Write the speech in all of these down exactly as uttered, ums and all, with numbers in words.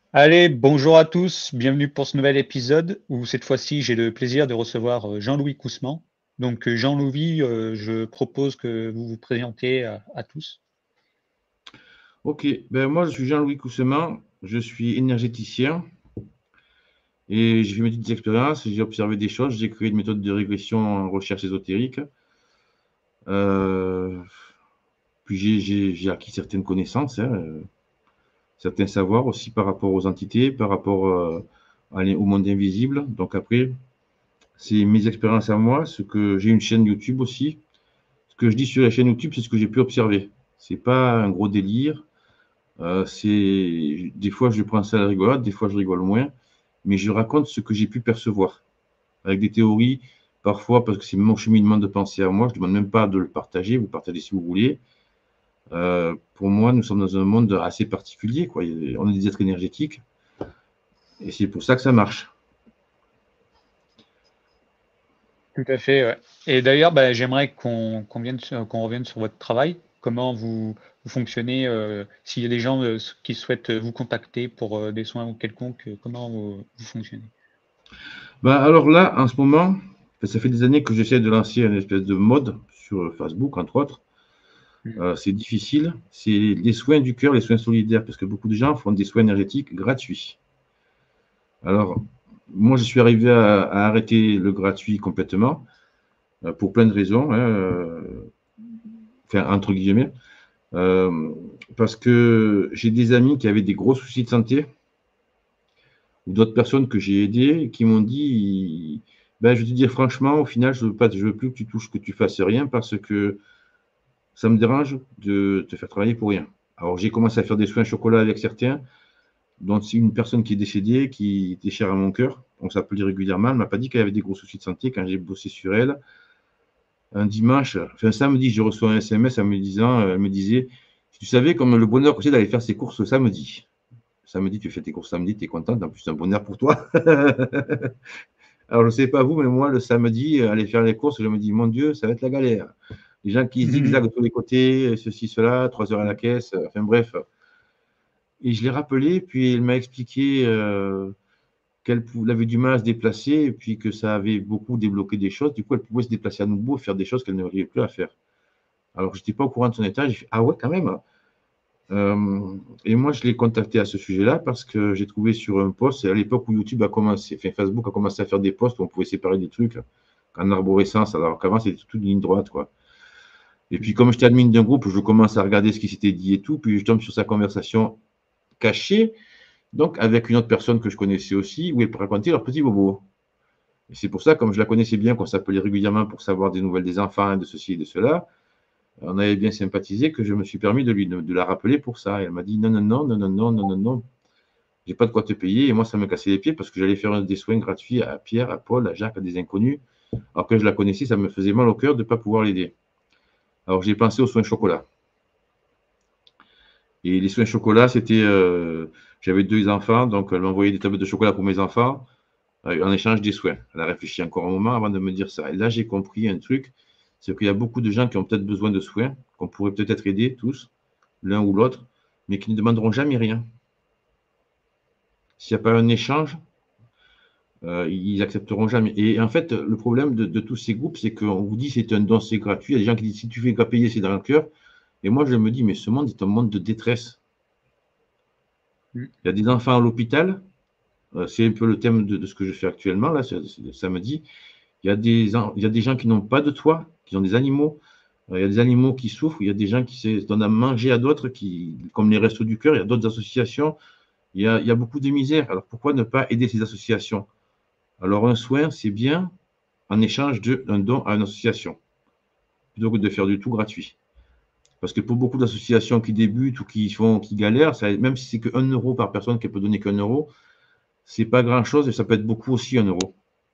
Allez, bonjour à tous, bienvenue pour ce nouvel épisode où cette fois-ci j'ai le plaisir de recevoir euh, Jean-Louis Coussement. Donc euh, Jean-Louis, euh, je propose que vous vous présentiez à, à tous. Ok, ben moi je suis Jean-Louis Coussemin, je suis énergéticien et j'ai fait mes petites expériences, j'ai observé des choses, j'ai créé une méthode de régression en recherche ésotérique. Euh, Puis j'ai j'ai- j'ai acquis certaines connaissances, hein, euh, certains savoirs aussi par rapport aux entités, par rapport euh, à l'in- au monde invisible. Donc après, c'est mes expériences à moi, ce que j'ai une chaîne YouTube aussi. Ce que je dis sur la chaîne YouTube, c'est ce que j'ai pu observer. C'est pas un gros délire. Euh, c'est des fois je prends ça à la rigolade, des fois je rigole moins. Mais je raconte ce que j'ai pu percevoir, avec des théories, parfois parce que c'est mon cheminement de pensée à moi, je ne demande même pas de le partager, vous partagez si vous voulez. Euh, pour moi, nous sommes dans un monde assez particulier, quoi. On est des êtres énergétiques, et c'est pour ça que ça marche. Tout à fait, ouais. Et d'ailleurs, bah, j'aimerais qu'on qu'on vienne sur- qu'on revienne sur votre travail, comment vous, vous fonctionnez, euh, s'il y a des gens euh, qui souhaitent vous contacter pour euh, des soins ou quelconque, euh, comment vous, vous fonctionnez? Bah, alors là, en ce moment, ça fait des années que j'essaie de lancer une espèce de mode sur Facebook, entre autres. Hmm. Euh, c'est difficile, c'est les soins du cœur, les soins solidaires, parce que beaucoup de gens font des soins énergétiques gratuits. Alors, moi, je suis arrivé à, à arrêter le gratuit complètement, euh, pour plein de raisons, hein, euh, enfin, entre guillemets, euh, parce que j'ai des amis qui avaient des gros soucis de santé, ou d'autres personnes que j'ai aidées, qui m'ont dit, ben, je vais te dire franchement, au final, je veux pas, je veux plus que tu touches, que tu fasses rien, parce que ça me dérange de te faire travailler pour rien. Alors, j'ai commencé à faire des soins chocolat avec certains, dont c'est une personne qui est décédée, qui était chère à mon cœur. On s'appelait régulièrement. Elle m'a pas dit qu'elle avait des gros soucis de santé quand j'ai bossé sur elle. Un dimanche, enfin samedi, je reçois un S M S en me disant, euh, elle me disait, tu savais comme le bonheur que c'est d'aller faire ses courses samedi. Samedi, tu fais tes courses samedi, tu es contente, en plus c'est un bonheur pour toi. Alors je ne sais pas vous, mais moi le samedi, aller faire les courses, je me dis, mon Dieu, ça va être la galère. Les gens qui zigzaguent de tous les côtés, ceci, cela, trois heures à la caisse, enfin bref. Et je l'ai rappelé, puis il m'a expliqué euh, qu'elle avait du mal à se déplacer, et puis que ça avait beaucoup débloqué des choses. Du coup, elle pouvait se déplacer à nouveau et faire des choses qu'elle n'arrivait plus à faire. Alors, je n'étais pas au courant de son état. J'ai fait, ah ouais, quand même. Euh, et moi, je l'ai contacté à ce sujet-là parce que j'ai trouvé sur un post, à l'époque où YouTube a commencé, enfin, Facebook a commencé à faire des posts où on pouvait séparer des trucs en arborescence, alors qu'avant, c'était toute une ligne droite, quoi. Et puis, comme j'étais admin d'un groupe, je commence à regarder ce qui s'était dit et tout, puis je tombe sur sa conversation cachée, donc avec une autre personne que je connaissais aussi, où ils racontaient leur petit bobo. Et c'est pour ça, comme je la connaissais bien, qu'on s'appelait régulièrement pour savoir des nouvelles des enfants, de ceci et de cela, on avait bien sympathisé que je me suis permis de lui de, de la rappeler pour ça. Et elle m'a dit non, non, non, non, non, non, non, non, non, j'ai pas de quoi te payer. Et moi, ça me cassait les pieds parce que j'allais faire des soins gratuits à Pierre, à Paul, à Jacques, à des inconnus. Alors que je la connaissais, ça me faisait mal au cœur de ne pas pouvoir l'aider. Alors j'ai pensé aux soins chocolat. Et les soins chocolat, c'était. Euh, j'avais deux enfants, donc elle m'envoyait des tablettes de chocolat pour mes enfants, euh, en échange des soins. Elle a réfléchi encore un moment avant de me dire ça. Et là, j'ai compris un truc, c'est qu'il y a beaucoup de gens qui ont peut-être besoin de soins, qu'on pourrait peut-être aider tous, l'un ou l'autre, mais qui ne demanderont jamais rien. S'il n'y a pas un échange, euh, ils accepteront jamais. Et en fait, le problème de, de tous ces groupes, c'est qu'on vous dit c'est un don, c'est gratuit. Il y a des gens qui disent si tu fais qu'à payer, c'est dans le cœur. Et moi, je me dis, mais ce monde est un monde de détresse. Hmm. Il y a des enfants à l'hôpital, euh, c'est un peu le thème de, de ce que je fais actuellement, là, c'est, c'est, samedi. Il y, a des, il y a des gens qui n'ont pas de toit, qui ont des animaux. Euh, il y a des animaux qui souffrent. Il y a des gens qui se donnent à manger à d'autres, qui, comme les Restos du Cœur. Il y a d'autres associations. Il y, a, il y a beaucoup de misère. Alors pourquoi ne pas aider ces associations? Alors un soin, c'est bien en échange d'un don à une association, plutôt que de faire du tout gratuit. Parce que pour beaucoup d'associations qui débutent ou qui font, qui galèrent, ça, même si c'est que un euro par personne qui peut donner qu'un euro, c'est pas grand-chose et ça peut être beaucoup aussi un euro.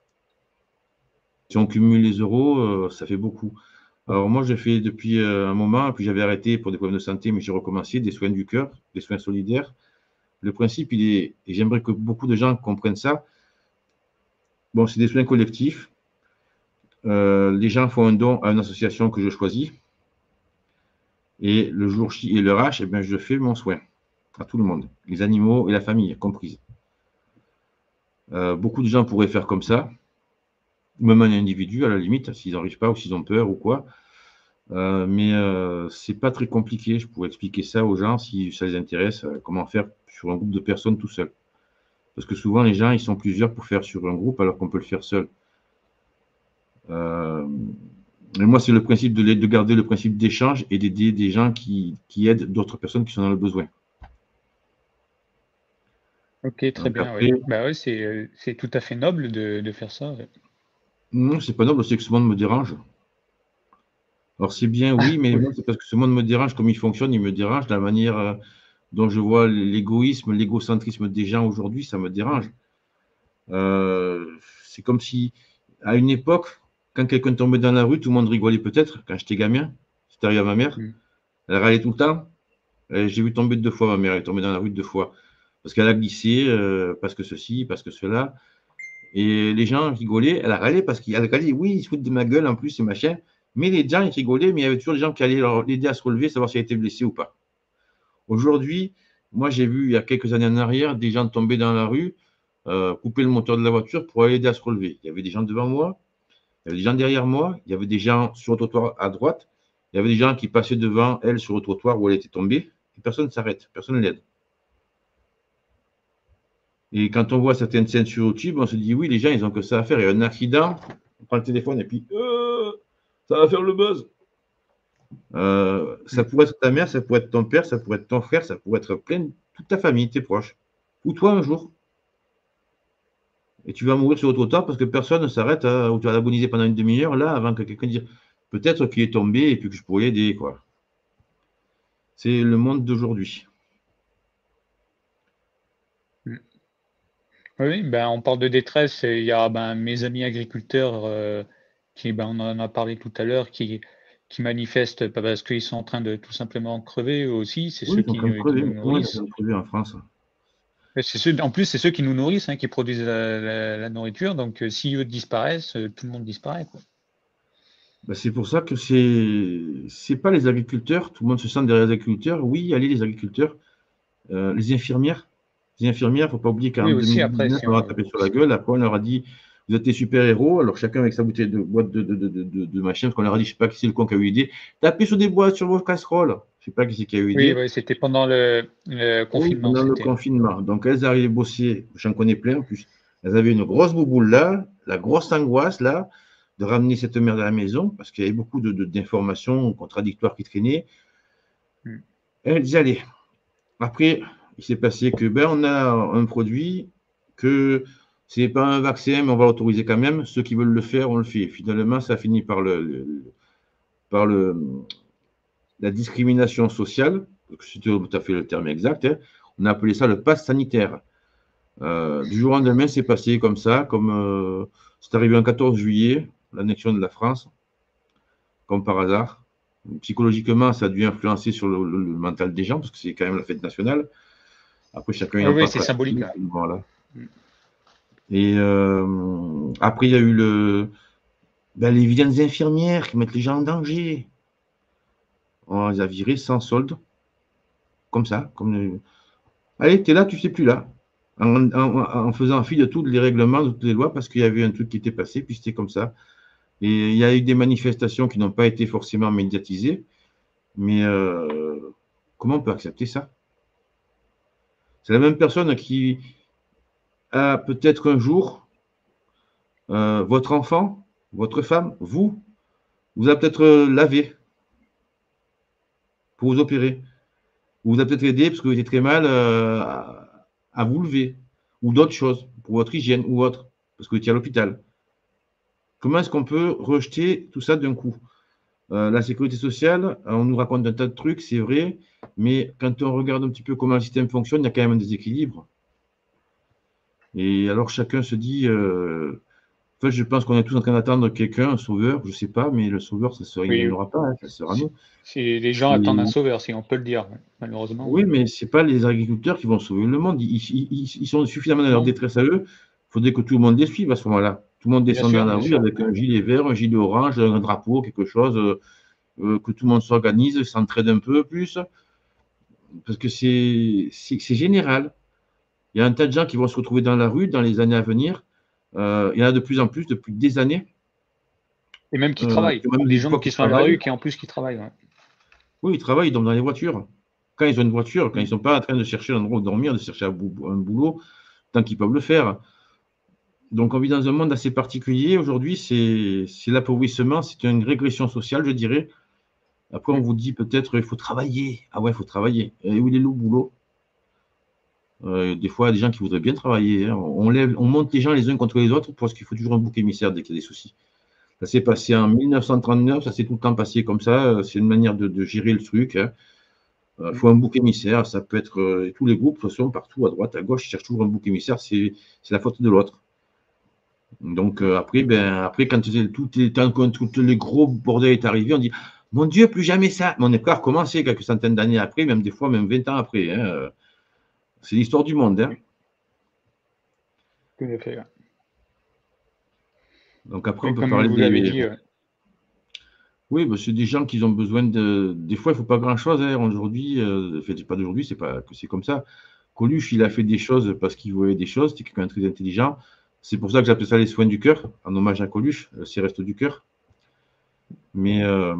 Si on cumule les euros, euh, ça fait beaucoup. Alors moi, j'ai fait depuis euh, un moment, puis j'avais arrêté pour des problèmes de santé, mais j'ai recommencé des soins du cœur, des soins solidaires. Le principe, il est, et j'aimerais que beaucoup de gens comprennent ça. Bon, c'est des soins collectifs. Euh, les gens font un don à une association que je choisis, et le jour J et l'heure H, eh bien, je fais mon soin. à tout le monde, les animaux et la famille comprise. Euh, beaucoup de gens pourraient faire comme ça, même un individu à la limite, s'ils n'arrivent pas ou s'ils ont peur ou quoi. Euh, mais euh, c'est pas très compliqué. Je pourrais expliquer ça aux gens si ça les intéresse, euh, comment faire sur un groupe de personnes tout seul. Parce que souvent, les gens, ils sont plusieurs pour faire sur un groupe alors qu'on peut le faire seul. Euh, mais moi, c'est le principe de, de garder le principe d'échange et d'aider des gens qui, qui aident d'autres personnes qui sont dans le besoin. Ok, très Donc bien, après, oui. Bah ouais, c'est euh, c'est tout à fait noble de, de faire ça. Ouais. non, c'est pas noble, c'est que ce monde me dérange. Alors c'est bien, oui, mais Oui. moi, c'est parce que ce monde me dérange, comme il fonctionne, il me dérange. La manière euh, dont je vois l'égoïsme, l'égocentrisme des gens aujourd'hui, ça me dérange. Euh, c'est comme si, à une époque, quand quelqu'un tombait dans la rue, tout le monde rigolait peut-être. Quand j'étais gamin, c'était arrivé à ma mère. Mm. Elle râlait tout le temps. Et j'ai vu tomber deux fois ma mère. Elle est tombée dans la rue deux fois. Parce qu'elle a glissé, euh, parce que ceci, parce que cela. Et les gens rigolaient. Elle a râlé parce qu'elle a dit oui, ils se foutent de ma gueule en plus, c'est machin. Mais les gens, ils rigolaient, mais il y avait toujours des gens qui allaient l'aider à se relever, savoir si elle était blessée ou pas. Aujourd'hui, moi, j'ai vu il y a quelques années en arrière des gens tomber dans la rue, euh, couper le moteur de la voiture pour aller aider à se relever. Il y avait des gens devant moi, il y avait des gens derrière moi, il y avait des gens sur le trottoir à droite, il y avait des gens qui passaient devant elle sur le trottoir où elle était tombée, et personne ne s'arrête, personne ne l'aide. Et quand on voit certaines scènes sur YouTube, on se dit oui, les gens, ils ont que ça à faire. Il y a un accident, on prend le téléphone et puis euh, ça va faire le buzz. Euh, ça Mm. pourrait être ta mère, ça pourrait être ton père, ça pourrait être ton frère, ça pourrait être plein, toute ta famille, tes proches. Ou toi un jour. Et tu vas mourir sur le trottoir parce que personne ne s'arrête à, ou tu vas l'agoniser pendant une demi-heure là avant que quelqu'un dise peut-être qu'il est tombé et puis que je pourrais l'aider, quoi. C'est le monde d'aujourd'hui. Mm. Oui, ben on parle de détresse. et Il y a ben, mes amis agriculteurs euh, qui, ben, on en a parlé tout à l'heure, qui, qui manifestent pas parce qu'ils sont en train de tout simplement crever eux aussi. C'est Oui, ceux ils sont en qui, train de nous- qui crever, nous mais comment ils sont en train nourrissent. de crever en France? Et c'est ceux, en plus, c'est ceux qui nous nourrissent, hein, qui produisent la, la- la nourriture. Donc, euh, si eux disparaissent, euh, tout le monde disparaît, quoi. Ben, c'est pour ça que c'est c'est pas les agriculteurs, tout le monde se sent derrière les agriculteurs. Oui, allez les agriculteurs, euh, les infirmières. Les infirmières, il ne faut pas oublier qu'en Oui, aussi, après, deux mille dix-neuf, si on leur a on, tapé sur la gueule. Après, on leur a dit, vous êtes des super-héros. Alors, chacun avec sa bouteille de boîte de, de, de, de, de, de machin, parce qu'on leur a dit, je ne sais pas qui c'est le con qui a eu l'idée. Tapez sur des boîtes, sur vos casseroles. Je ne sais pas qui c'est qui a eu oui, l'idée. oui, c'était pendant le, le Oui, confinement, pendant le c'était. confinement. Donc, elles arrivaient bosser, j'en connais plein en plus. Elles avaient une grosse bouboule là, la grosse angoisse là, de ramener cette merde à la maison, parce qu'il y avait beaucoup de, de, d'informations contradictoires qui traînaient. Mm. Elles disaient, allez, après, il s'est passé que ben, on a un produit que ce n'est pas un vaccin, mais on va l'autoriser quand même. Ceux qui veulent le faire, on le fait. Finalement, ça finit par, le, le- par le, la discrimination sociale, c'est tout à fait le terme exact. Hein. On a appelé ça le pass sanitaire. Euh, du jour au lendemain, c'est passé comme ça, comme euh, c'est arrivé un quatorze juillet, l'annexion de la France, comme par hasard. Psychologiquement, ça a dû influencer sur le, le, le mental des gens, parce que c'est quand même la fête nationale. Après, chacun Oui, n'ayant oui, pas c'est pratiqué, symbolique, hein. voilà. Mm. Et euh, après, il y a eu le, ben, les vilaines infirmières qui mettent les gens en danger. On les a virés sans solde, comme ça. Comme... Allez, t'es là, tu sais plus là. En, en, en faisant fi de tous les règlements, de toutes les lois, parce qu'il y avait un truc qui était passé, puis c'était comme ça. Et il y a eu des manifestations qui n'ont pas été forcément médiatisées, mais euh, comment on peut accepter ça? C'est la même personne qui a peut-être un jour, euh, votre enfant, votre femme, vous, vous a peut-être lavé pour vous opérer. Ou vous a peut-être aidé parce que vous étiez très mal euh, à, à vous lever. Ou d'autres choses, pour votre hygiène ou autre, parce que vous étiez à l'hôpital. Comment est-ce qu'on peut rejeter tout ça d'un coup? Euh, La sécurité sociale, on nous raconte un tas de trucs, c'est vrai, mais quand on regarde un petit peu comment le système fonctionne, il y a quand même un déséquilibre. Et alors chacun se dit, euh, en fait, je pense qu'on est tous en train d'attendre quelqu'un, un sauveur, je ne sais pas, mais le sauveur, ça sera, il n'y en Oui, aura pas, hein, ça sera c'est, nous. c'est- les gens attendent un Et, sauveur, si on peut le dire, malheureusement. oui, mais ce n'est pas les agriculteurs qui vont sauver le monde. Ils, ils- ils- ils sont suffisamment dans leur Non, détresse à eux. Il faudrait que tout le monde les suive à ce moment-là. Tout le monde bien descend dans sûr, la bien rue sûr. avec un gilet vert, un gilet orange, un drapeau, quelque chose, euh, euh, que tout le monde s'organise, s'entraide un peu plus. parce que c'est général. Il y a un tas de gens qui vont se retrouver dans la rue dans les années à venir. Euh, il y en a de plus en plus depuis des années. Et même qui Euh, travaillent. même Des des gens fois qui qui sont à la rue, travaillent. qui en plus qui travaillent. Ouais. Oui, ils travaillent, ils dorment dans les voitures. Quand ils ont une voiture, quand ils Mm. ne sont pas en train de chercher un endroit où dormir, de chercher un boulot, tant qu'ils peuvent le faire. Donc, on vit dans un monde assez particulier. Aujourd'hui, c'est l'appauvrissement, c'est une régression sociale, je dirais. Après, on Mm. vous dit peut-être il faut travailler. Ah ouais, il faut travailler. Et où il est le boulot? euh, Des fois, il y a des gens qui voudraient bien travailler. Hein. On, lève, on monte les gens les uns contre les autres parce qu'il faut toujours un bouc émissaire dès qu'il y a des soucis. Ça s'est passé en mille neuf cent trente-neuf, ça s'est tout le temps passé comme ça. C'est une manière de, de gérer le truc. Il hein. euh, Mm. faut un bouc émissaire. Ça peut être euh, tous les groupes, de toute façon, partout, à droite, à gauche, ils cherchent toujours un bouc émissaire. C'est la faute de l'autre. Donc euh, après, ben, après, quand tout est, quand tout les gros bordel est arrivé, on dit mon Dieu, plus jamais ça. Mais on est pas recommencé quelques centaines d'années après, même des fois, même vingt ans après. Hein. C'est l'histoire du monde. Hein. Oui, tout à fait. Ouais. Donc après, Et on peut comme parler vous l'avez des. dit, ouais. Oui, ben, c'est des gens qui ont besoin de. Des fois, il ne faut pas grand-chose. Hein. Aujourd'hui, euh... enfin, pas d'aujourd'hui, c'est pas que c'est comme ça. Coluche, il a fait des choses parce qu'il voyait des choses. C'était quelqu'un de très intelligent. C'est pour ça que j'appelle ça les soins du cœur, en hommage à Coluche, c'est Restos du cœur. Mais euh...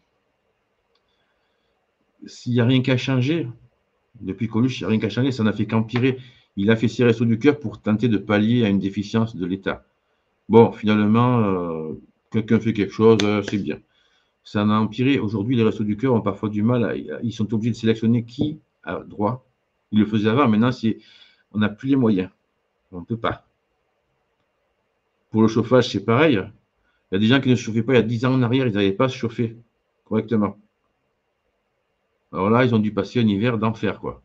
s'il n'y a rien qu'à changer, depuis Coluche, il n'y a rien qu'à changer, ça n'a fait qu'empirer. Il a fait ses Restos du cœur pour tenter de pallier à une déficience de l'État. Bon, finalement, euh, quelqu'un fait quelque chose, euh, c'est bien. Ça en a empiré. Aujourd'hui, les Restos du cœur ont parfois du mal. À, ils sont obligés de sélectionner qui a droit. Ils le faisaient avant. Maintenant, on n'a plus les moyens. On ne peut pas. Pour le chauffage, c'est pareil. Il y a des gens qui ne se chauffaient pas il y a dix ans en arrière. Ils n'arrivaient pas à se chauffer correctement. Alors là, ils ont dû passer un hiver d'enfer, quoi.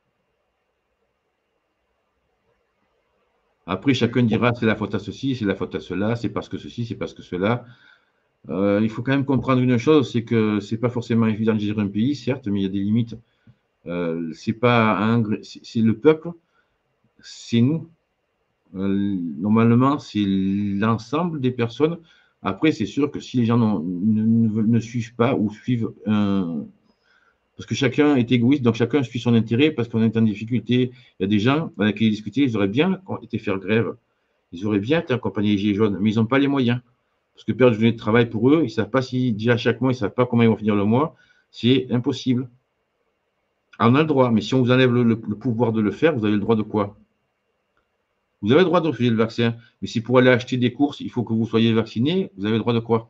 Après, chacun dira c'est la faute à ceci, c'est la faute à cela, c'est parce que ceci, c'est parce que cela. Euh, il faut quand même comprendre une chose, c'est que c'est pas forcément évident de gérer un pays, certes, mais il y a des limites. Euh, c'est pas un, c'est le peuple, c'est nous. Euh, normalement, c'est l'ensemble des personnes. Après, c'est sûr que si les gens ne, ne, ne, suivent pas ou suivent un, parce que chacun est égoïste, donc chacun suit son intérêt parce qu'on est en difficulté. Il y a des gens avec qui ils discutaient, ils auraient bien été faire grève. Ils auraient bien été accompagnés les Gilets jaunes, mais ils n'ont pas les moyens. Parce que perdre une journée de travail pour eux, ils ne savent pas si, déjà chaque mois, ils ne savent pas comment ils vont finir le mois. C'est impossible. Alors, on a le droit, mais si on vous enlève le, le, le pouvoir de le faire, vous avez le droit de quoi? Vous avez le droit de refuser le vaccin, mais si pour aller acheter des courses, il faut que vous soyez vacciné, vous avez le droit de quoi?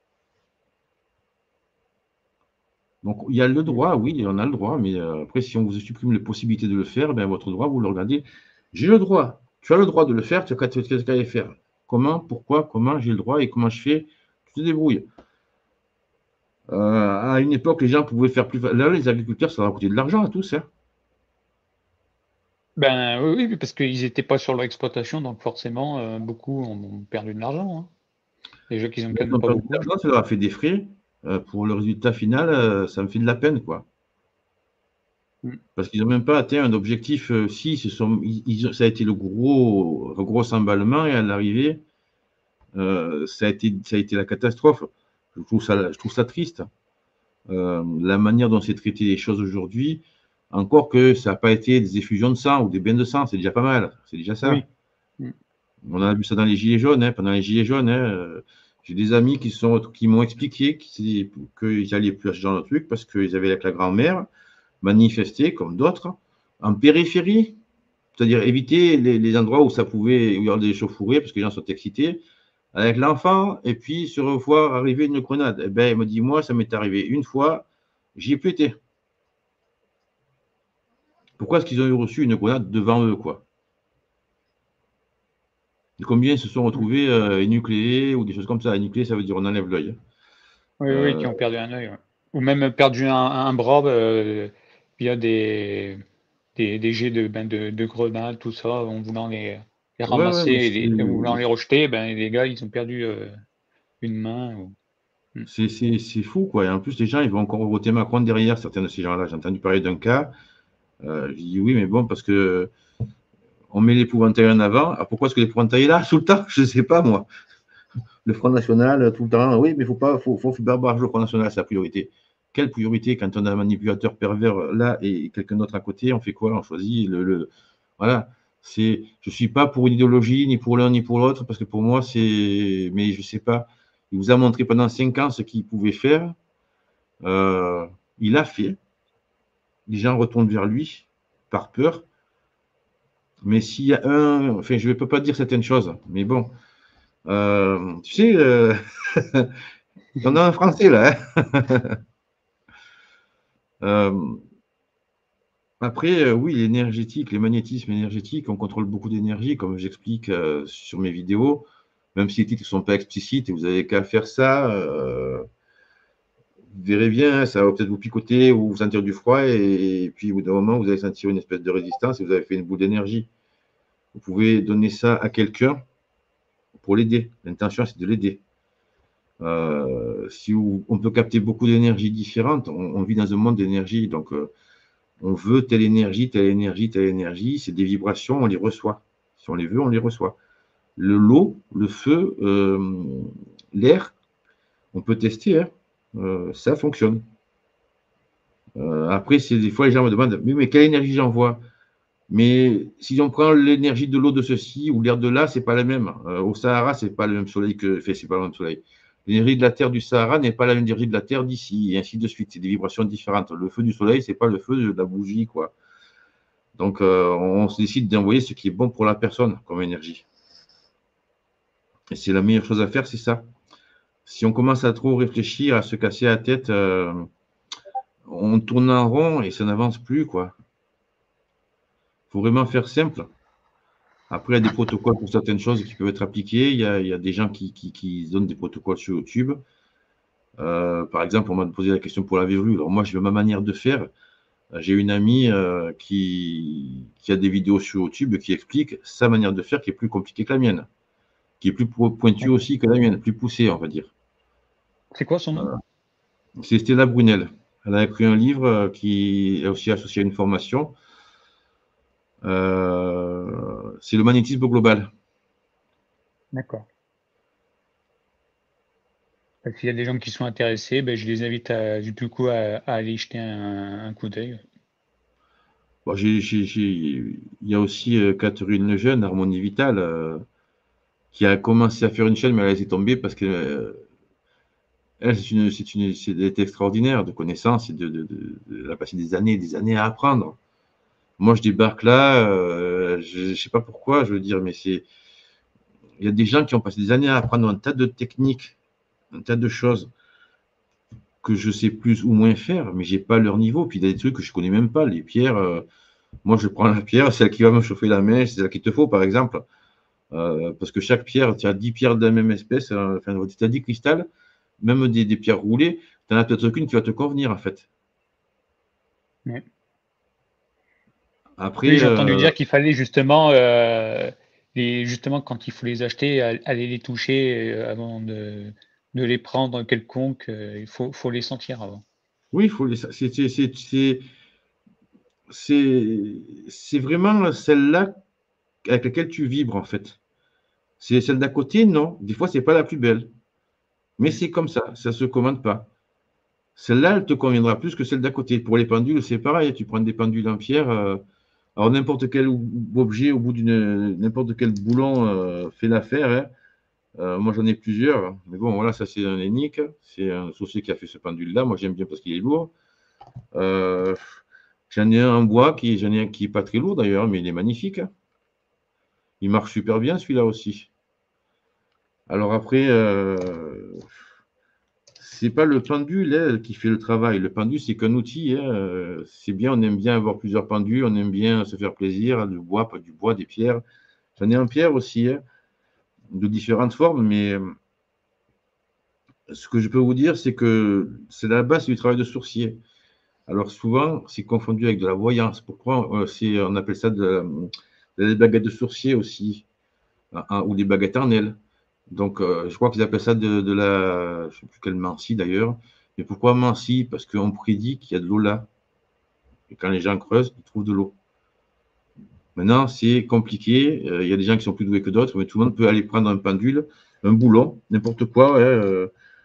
Donc, il y a le droit, oui, on a le droit, mais euh, après, si on vous supprime la possibilité de le faire, ben, votre droit, vous le regardez. J'ai le droit. Tu as le droit de le faire, tu as qu'à le faire. Comment, pourquoi, comment j'ai le droit et comment je fais? Tu te débrouilles. Euh, à une époque, les gens pouvaient faire plus. Là, les agriculteurs, ça va coûter de l'argent à tous. Hein. Ben oui, oui, parce qu'ils n'étaient pas sur leur exploitation, donc forcément, euh, beaucoup ont, ont perdu de l'argent. Hein. Les gens qui n'en Ils gagnent ont pas perdu de beaucoup. l'argent, ça leur a fait des frais. Euh, pour le résultat final, euh, ça me fait de la peine, quoi. Mm. Parce qu'ils n'ont même pas atteint un objectif. Euh, si, ce sont, ils, ils, ça a été le gros, le gros emballement et à l'arrivée, euh, ça, a été, ça a été la catastrophe. Je trouve ça, je trouve ça triste. Euh, la manière dont c'est traité les choses aujourd'hui, encore que ça n'a pas été des effusions de sang ou des bains de sang, c'est déjà pas mal. C'est déjà ça. Oui. Mm. On a vu ça dans les Gilets jaunes. Hein, pendant les Gilets jaunes, hein, j'ai des amis qui, sont, qui m'ont expliqué qu'ils n'allaient plus à ce genre de truc parce qu'ils avaient avec la grand-mère manifester, comme d'autres, en périphérie. C'est-à-dire éviter les, les, endroits où ça pouvait, où il y avait des chauffourées parce que les gens sont excités, avec l'enfant, et puis se revoir arriver une grenade. Eh ben, il me dit, moi, ça m'est arrivé une fois, j'y ai plus été. Pourquoi est-ce qu'ils ont eu reçu une grenade devant eux, quoi? Et combien se sont retrouvés euh, énucléés ou des choses comme ça? Énucléés, ça veut dire on enlève l'œil. Oui, euh, oui, qui ont perdu un œil. Ouais. Ou même perdu un, un bras euh, via des, des, des jets de, ben, de, de grenades, tout ça, en voulant les, les ouais, ramasser ouais, et les, en voulant les rejeter, ben, les gars, ils ont perdu euh, une main. Ou... C'est fou, quoi. Et en plus, les gens, ils vont encore voter Macron derrière, certains de ces gens-là. J'ai entendu parler d'un cas. Euh, je dis oui, mais bon, parce que on met l'épouvantail en avant. Alors pourquoi est-ce que l'épouvantail est là tout le temps? Je ne sais pas, moi. Le Front National, tout le temps. Oui, mais il faut pas, faut, faut faire barrage le Front National, c'est la priorité. quelle priorité quand on a un manipulateur pervers là et quelqu'un d'autre à côté, on fait quoi? On choisit le, le... Voilà. C'est, je ne suis pas pour une idéologie, ni pour l'un, ni pour l'autre, parce que pour moi, c'est... Mais je ne sais pas. Il vous a montré pendant cinq ans ce qu'il pouvait faire. Euh, il a fait. Les gens retournent vers lui par peur. Mais s'il y a un... Enfin, je ne peux pas dire certaines choses, mais bon. Euh, tu sais, euh... on a un Français, là. Hein. euh... Après, euh, oui, l'énergétique, les magnétismes énergétiques, on contrôle beaucoup d'énergie, comme j'explique euh, sur mes vidéos, même si les titres ne sont pas explicites, et vous n'avez qu'à faire ça, euh, vous verrez bien, ça va peut-être vous picoter ou vous sentir du froid, et, et puis au bout d'un moment, vous allez sentir une espèce de résistance et vous avez fait une boule d'énergie. Vous pouvez donner ça à quelqu'un pour l'aider. L'intention, c'est de l'aider. Euh, si vous, on peut capter beaucoup d'énergie différentes, on, on vit dans un monde d'énergie, donc... Euh, on veut telle énergie, telle énergie, telle énergie, c'est des vibrations, on les reçoit. Si on les veut, on les reçoit. Le l'eau, le feu, euh, l'air, on peut tester, hein, euh, ça fonctionne. Euh, après, c'est des fois les gens me demandent, mais, mais quelle énergie j'envoie? Mais si on prend l'énergie de l'eau de ceci ou l'air de là, c'est pas la même. Euh, au Sahara, c'est pas le même soleil que, enfin, c'est pas le même soleil. L'énergie de la terre du Sahara n'est pas la même énergie de la terre d'ici, et ainsi de suite. C'est des vibrations différentes. Le feu du soleil, c'est pas le feu de la bougie, quoi. Donc, euh, on se décide d'envoyer ce qui est bon pour la personne comme énergie. Et c'est la meilleure chose à faire, c'est ça. Si on commence à trop réfléchir, à se casser la tête, euh, on tourne en rond et ça n'avance plus, quoi. Il faut vraiment faire simple. Après, il y a des protocoles pour certaines choses qui peuvent être appliquées. Il y a, il y a des gens qui, qui, qui donnent des protocoles sur YouTube. Euh, par exemple, on m'a posé la question pour la verrue. Alors moi, j'ai ma manière de faire. J'ai une amie euh, qui, qui a des vidéos sur YouTube qui explique sa manière de faire qui est plus compliquée que la mienne, qui est plus pointue aussi que la mienne, plus poussée, on va dire. C'est quoi son nom? Euh, c'est Stella Brunel. Elle a écrit un livre euh, qui est aussi associé à une formation. Euh, c'est le magnétisme global. D'accord. S'il y a des gens qui sont intéressés, ben, je les invite à, du coup à, à aller jeter un, un coup d'œil. Bon, j'ai, j'ai, j'ai... Il y a aussi euh, Catherine Lejeune, Harmonie Vitale, euh, qui a commencé à faire une chaîne, mais elle a laissé tomber parce que euh, elle, c'est une, c'est une, c'est elle est extraordinaire de connaissances et de, de, de, de, elle a passé des années et des années à apprendre. Moi, je débarque là, euh, je ne sais pas pourquoi, je veux dire, mais c'est, il y a des gens qui ont passé des années à apprendre un tas de techniques, un tas de choses que je sais plus ou moins faire, mais j'ai pas leur niveau. Puis il y a des trucs que je connais même pas. Les pierres, euh, moi, je prends la pierre, celle qui va me chauffer la main, c'est celle qu'il te faut, par exemple. Euh, parce que chaque pierre, tu as dix pierres de la même espèce, euh, enfin, tu as dix cristal, même des, des pierres roulées, tu n'en as peut-être qu'une qui va te convenir, en fait. Ouais. Oui, Après, j'ai entendu euh, dire qu'il fallait justement, euh, les, justement, quand il faut les acheter, al- aller les toucher euh, avant de, de les prendre quelconque. euh, il faut, faut les sentir avant. oui, il faut les, c'est, c'est, c'est, c'est, c'est c'est vraiment celle-là avec laquelle tu vibres, en fait. C'est celle d'à côté, non. Des fois, c'est pas la plus belle. Mais Mm. c'est comme ça, ça se commande pas. Celle-là, elle te conviendra plus que celle d'à côté. Pour les pendules, c'est pareil. Tu prends des pendules en pierre. Euh, alors, n'importe quel objet au bout d'une. N'importe quel boulon euh, fait l'affaire. Hein. Euh, moi, j'en ai plusieurs. Mais bon, voilà, ça, c'est un Lénic. C'est un socié qui a fait ce pendule-là. Moi, j'aime bien parce qu'il est lourd. Euh, j'en ai un en bois. Qui, j'en ai un qui n'est pas très lourd d'ailleurs, mais il est magnifique. Hein. Il marche super bien, celui-là aussi. Alors après. Euh, c'est pas le pendule hein, qui fait le travail. Le pendule, c'est qu'un outil. Hein. C'est bien, on aime bien avoir plusieurs pendules, on aime bien se faire plaisir, du bois, pas du bois, des pierres. J'en ai en pierre aussi, hein, de différentes formes, mais ce que je peux vous dire, c'est que c'est la base du travail de sourcier. Alors souvent, c'est confondu avec de la voyance. Pourquoi euh, c'est, on appelle ça de, de la baguette de sourcier aussi, hein, ou des baguettes en aile. Donc, euh, je crois qu'ils appellent ça de, de la, je ne sais plus quelle mancie d'ailleurs. Mais pourquoi mancie? Parce qu'on prédit qu'il y a de l'eau là. Et quand les gens creusent, ils trouvent de l'eau. Maintenant, c'est compliqué. Euh, il y a des gens qui sont plus doués que d'autres, mais tout le monde peut aller prendre un pendule, un boulon, n'importe quoi. Ouais, euh,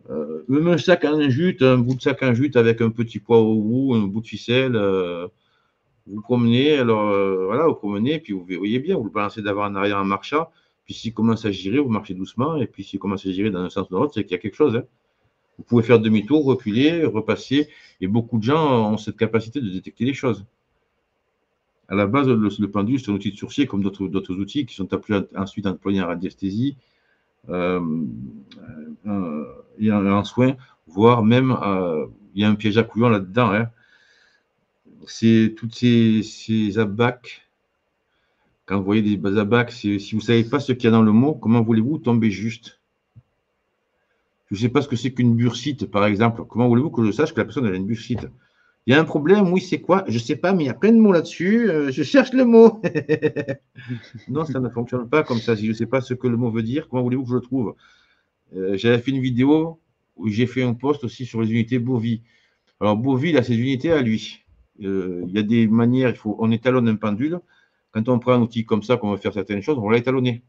Euh, même un sac en jute, un bout de sac en jute avec un petit poids au bout, un bout de ficelle, euh, vous promenez, alors euh, voilà, vous promenez, puis vous verrouillez bien, vous le balancez d'avant en arrière en marchant, puis s'il commence à girer, vous marchez doucement, et puis s'il commence à girer dans un sens ou dans l'autre, c'est qu'il y a quelque chose. Hein. Vous pouvez faire demi-tour, reculer, repasser, et beaucoup de gens ont cette capacité de détecter les choses. À la base, le, le pendule, c'est un outil de sourcier, comme d'autres outils qui sont appelés, ensuite employés en radiesthésie, euh, euh, et en, en soins, voire même, euh, il y a un piège à couillon là-dedans. Hein. C'est toutes ces, ces abacs. Quand vous voyez des abacs, si vous ne savez pas ce qu'il y a dans le mot, comment voulez-vous tomber juste? Je ne sais pas ce que c'est qu'une bursite, par exemple. Comment voulez-vous que je sache que la personne a une bursite? Il y a un problème, oui, c'est quoi? Je ne sais pas, mais il y a plein de mots là-dessus. Euh, je cherche le mot. Non, ça ne fonctionne pas comme ça. Si je ne sais pas ce que le mot veut dire, comment voulez-vous que je le trouve? euh, J'avais fait une vidéo où j'ai fait un post aussi sur les unités Bovie. Alors, Bovie, il a ses unités à lui. Euh, il y a des manières, il faut, on étalonne un pendule. Quand on prend un outil comme ça, qu'on veut faire certaines choses, on va l'étalonner.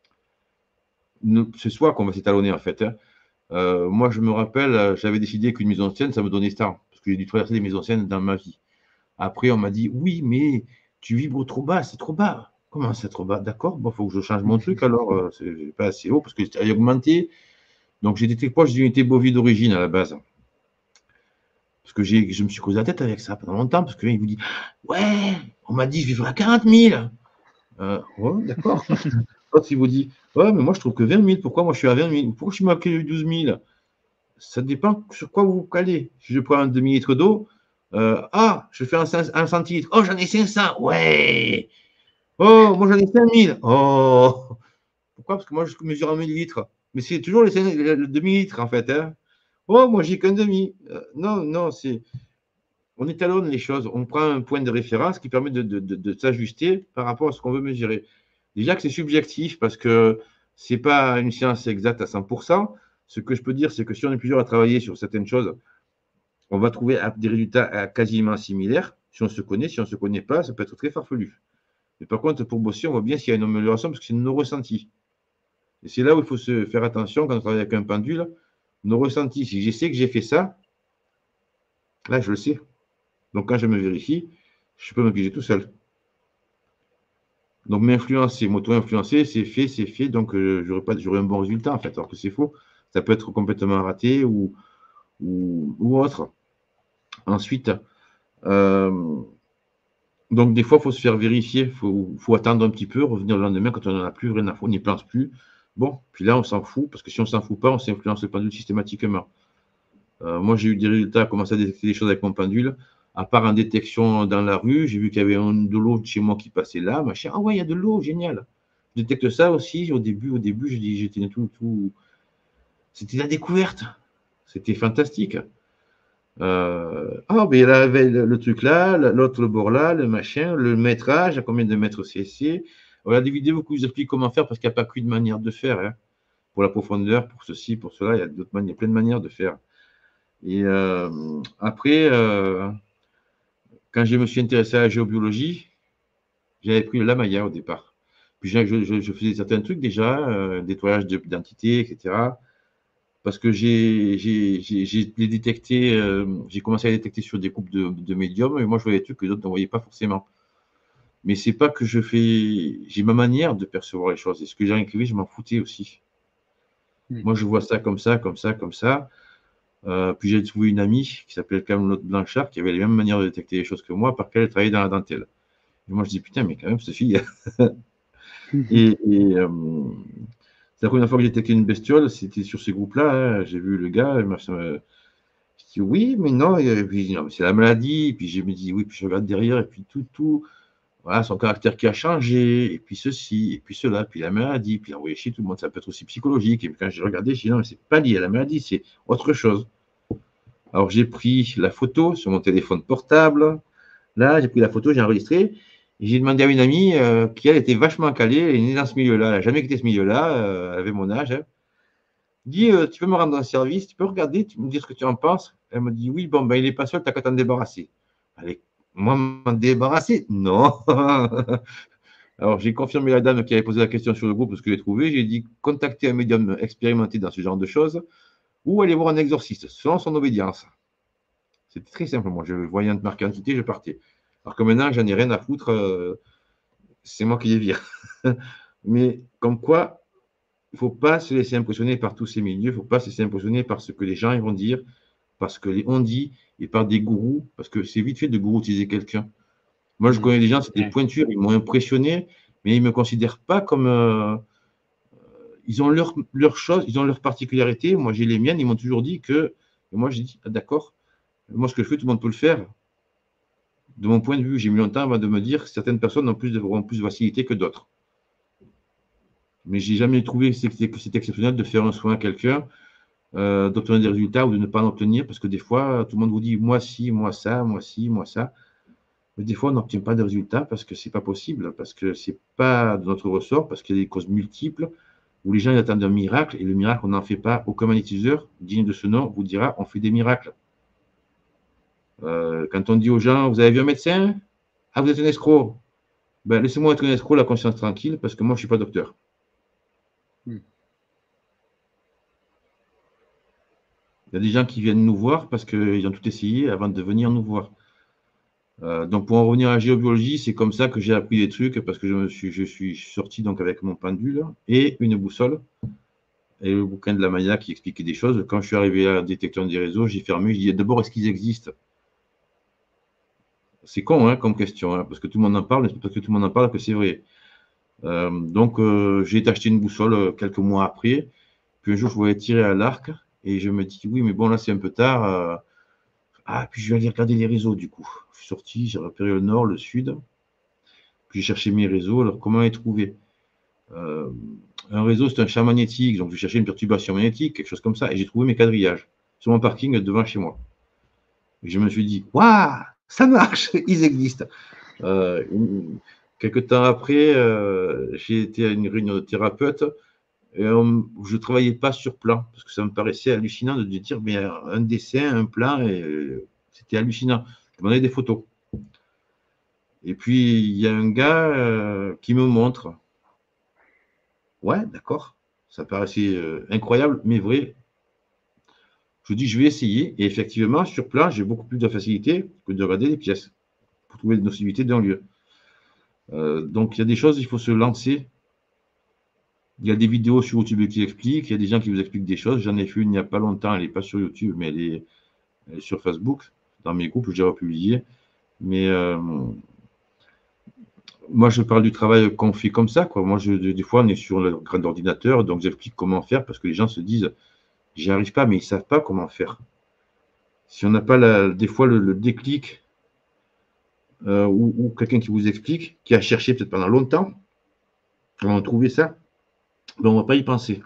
C'est soi qu'on va s'étalonner, en fait. Hein. Euh, moi, je me rappelle, j'avais décidé qu'une mise en scène, ça me donnait ça, parce que j'ai dû traverser des mises en scène dans ma vie. Après, on m'a dit, oui, mais tu vibres trop bas, c'est trop bas. Comment c'est trop bas? D'accord, il bon, faut que je change mon truc, alors, euh, c'est pas assez haut, parce que j'ai augmenté. Donc, j'ai été proche d'une unité bovie d'origine à la base. Parce que je me suis causé la tête avec ça pendant longtemps, parce qu'il vous dit, ouais, on m'a dit, je vivrai à quarante mille. Euh, ouais, d'accord. Quand il vous dit, ouais, mais moi, je trouve que vingt mille, pourquoi moi, je suis à vingt mille? Pourquoi je suis marqué douze mille? Ça dépend sur quoi vous vous calez. Si je prends un demi-litre d'eau, euh, ah, je fais un, un centilitre. Oh, j'en ai cinq cents. Ouais. Oh, moi, j'en ai cinq mille. Oh. Pourquoi? Parce que moi, je mesure un millilitre. Mais c'est toujours les cinq, le demi-litre, en fait. Hein. Oh, moi, j'ai qu'un demi. Euh, non, non, c'est. On étalonne les choses. On prend un point de référence qui permet de, de, de, de s'ajuster par rapport à ce qu'on veut mesurer. Déjà que c'est subjectif parce que ce n'est pas une science exacte à cent pour cent. Ce que je peux dire, c'est que si on est plusieurs à travailler sur certaines choses, on va trouver des résultats quasiment similaires. Si on se connaît, si on ne se connaît pas, ça peut être très farfelu. Mais par contre, pour bosser, on voit bien s'il y a une amélioration parce que c'est nos ressentis. Et c'est là où il faut se faire attention quand on travaille avec un pendule. Nos ressentis, si je sais que j'ai fait ça, là, je le sais. Donc, quand je me vérifie, je peux me piéger tout seul. Donc, m'influencer, m'auto-influencer, c'est fait, c'est fait. Donc, euh, j'aurai un bon résultat, en fait. Alors que c'est faux. Ça peut être complètement raté ou, ou, ou autre. Ensuite, euh, donc des fois, il faut se faire vérifier. Il faut, faut attendre un petit peu, revenir le lendemain quand on n'en a plus rien à foutre, on n'y pense plus. Bon, puis là, on s'en fout, parce que si on ne s'en fout pas, on s'influence le pendule systématiquement. Euh, moi, j'ai eu des résultats, commencé à détecter des choses avec mon pendule. À part en détection dans la rue, j'ai vu qu'il y avait un, de l'eau chez moi qui passait là. Machin. Ah ouais, il y a de l'eau, génial. Je détecte ça aussi. Au début, au début, j'étais tout, tout. C'était la découverte. C'était fantastique. Euh, ah, mais il avait le, le truc là, l'autre le bord là, le machin, le métrage, à combien de mètres c'est. Voilà des vidéos qui vous expliquent comment faire parce qu'il n'y a pas qu'une manière de faire. Hein. Pour la profondeur, pour ceci, pour cela, il y a d'autres manières, plein de manières de faire. Et euh, après, euh, quand je me suis intéressé à la géobiologie, j'avais pris le Lamaya au départ. Puis je, je, je faisais certains trucs déjà, euh, nettoyage d'identité, et cetera. Parce que j'ai détecté, euh, j'ai commencé à détecter sur des groupes de, de médiums, et moi je voyais des trucs que d'autres ne voyaient pas forcément. Mais c'est pas que je fais, j'ai ma manière de percevoir les choses. Et ce que j'ai écrit, je m'en foutais aussi. Mmh. Moi je vois ça comme ça, comme ça, comme ça. Euh, puis j'ai trouvé une amie qui s'appelait Camelotte Blanchard, qui avait les mêmes manières de détecter les choses que moi, par qu'elle travaillait dans la dentelle. Et moi je dis putain, mais quand même, cette fille. et, et euh, c'est la première fois que j'ai détecté une bestiole, c'était sur ces groupes-là. Hein. J'ai vu le gars, je dis oui, mais non, non c'est la maladie. Et puis je me dis oui, puis je regarde derrière, et puis tout, tout, voilà, son caractère qui a changé, et puis ceci, et puis cela, puis la maladie, puis envoyer chez tout le monde, ça peut être aussi psychologique. Et puis quand j'ai regardé, je dis non, mais c'est pas lié à la maladie, c'est autre chose. Alors j'ai pris la photo sur mon téléphone portable. Là, j'ai pris la photo, j'ai enregistré. J'ai demandé à une amie euh, qui, elle, était vachement calée, elle est née dans ce milieu-là, elle n'a jamais quitté ce milieu-là, euh, elle avait mon âge. Hein. Dis, euh, tu peux me rendre un service, tu peux regarder, tu me dire ce que tu en penses. Elle me dit, oui, bon, ben, il n'est pas seul, tu n'as qu'à t'en débarrasser. Allez, moi, m'en débarrasser? Non. Alors, j'ai confirmé la dame qui avait posé la question sur le groupe parce que je l'ai trouvé. J'ai dit, contactez un médium expérimenté dans ce genre de choses. ou aller voir un exorciste, selon son obédience. C'était très simple. Moi, je voyais ma quantité, je partais. Alors que maintenant, j'en ai rien à foutre. Euh, c'est moi qui les vire. Mais comme quoi, il ne faut pas se laisser impressionner par tous ces milieux. Il ne faut pas se laisser impressionner par ce que les gens ils vont dire, par ce que les on dit, et par des gourous, parce que c'est vite fait de gouroutiser quelqu'un. Moi, je Mmh. connais des gens, c'était Ouais. pointures, ils m'ont impressionné, mais ils ne me considèrent pas comme. Euh, ils ont leur, leur chose, ils ont leurs particularités. Moi, j'ai les miennes. Ils m'ont toujours dit que. Et moi, j'ai dit, ah, d'accord, moi, ce que je fais, tout le monde peut le faire. De mon point de vue, j'ai mis longtemps avant de me dire que certaines personnes ont plus de, auront plus de facilité que d'autres. Mais j'ai jamais trouvé que c'était exceptionnel de faire un soin à quelqu'un, euh, d'obtenir des résultats ou de ne pas en obtenir, parce que des fois, tout le monde vous dit moi ci, moi ça, moi ci, moi ça. Mais des fois, on n'obtient pas de résultats parce que c'est pas possible, parce que c'est pas de notre ressort, parce qu'il y a des causes multiples où les gens ils attendent un miracle et le miracle, on n'en fait pas. Aucun magnétiseur digne de ce nom vous dira on fait des miracles. Euh, quand on dit aux gens vous avez vu un médecin? Ah, vous êtes un escroc. Ben, laissez-moi être un escroc, la conscience tranquille, parce que moi, je ne suis pas docteur. Mmh. Il y a des gens qui viennent nous voir parce qu'ils ont tout essayé avant de venir nous voir. Euh, donc, pour en revenir à la géobiologie, c'est comme ça que j'ai appris des trucs, parce que je, me suis, je suis sorti donc avec mon pendule et une boussole et le bouquin de la Maya qui expliquait des choses. Quand je suis arrivé à la détection des réseaux, j'ai fermé, je dis d'abord, est-ce qu'ils existent? C'est con hein, comme question, hein, parce que tout le monde en parle, mais c'est parce que tout le monde en parle que c'est vrai. Euh, donc, euh, j'ai acheté une boussole quelques mois après. Puis un jour, je voulais tirer à l'arc et je me dis, oui, mais bon, là, c'est un peu tard. Euh, ah, puis je vais aller regarder les réseaux, du coup. Je suis sorti, j'ai repéré le nord, le sud. Puis j'ai cherché mes réseaux. Alors, comment les trouver? euh, Un réseau, c'est un champ magnétique. Donc, je cherchais une perturbation magnétique, quelque chose comme ça. Et j'ai trouvé mes quadrillages sur mon parking devant chez moi. Et je me suis dit, waouh, ça marche, ils existent. Euh, une, quelques temps après, euh, j'ai été à une réunion de thérapeute. Et on, je ne travaillais pas sur plan, parce que ça me paraissait hallucinant de dire, mais un dessin, un plan, et euh, c'était hallucinant. Je demandais des photos. Et puis, il y a un gars euh, qui me montre. Ouais, d'accord. Ça paraissait euh, incroyable, mais vrai. Je dis, je vais essayer. Et effectivement, sur plan, j'ai beaucoup plus de facilité que de regarder les pièces pour trouver les nocivité d'un lieu. Euh, donc, il y a des choses, il faut se lancer. Il y a des vidéos sur YouTube qui expliquent, il y a des gens qui vous expliquent des choses. J'en ai fait une il n'y a pas longtemps, elle n'est pas sur YouTube, mais elle est, elle est sur Facebook, dans mes groupes, j'ai republié. Mais euh, moi, je parle du travail qu'on fait comme ça. Quoi. Moi, je, des fois, on est sur le grand ordinateur, donc j'explique comment faire parce que les gens se disent, j'y arrive pas, mais ils ne savent pas comment faire. Si on n'a pas la, des fois le, le déclic euh, ou, ou quelqu'un qui vous explique, qui a cherché peut-être pendant longtemps, avant de trouver ça, ben on ne va pas y penser.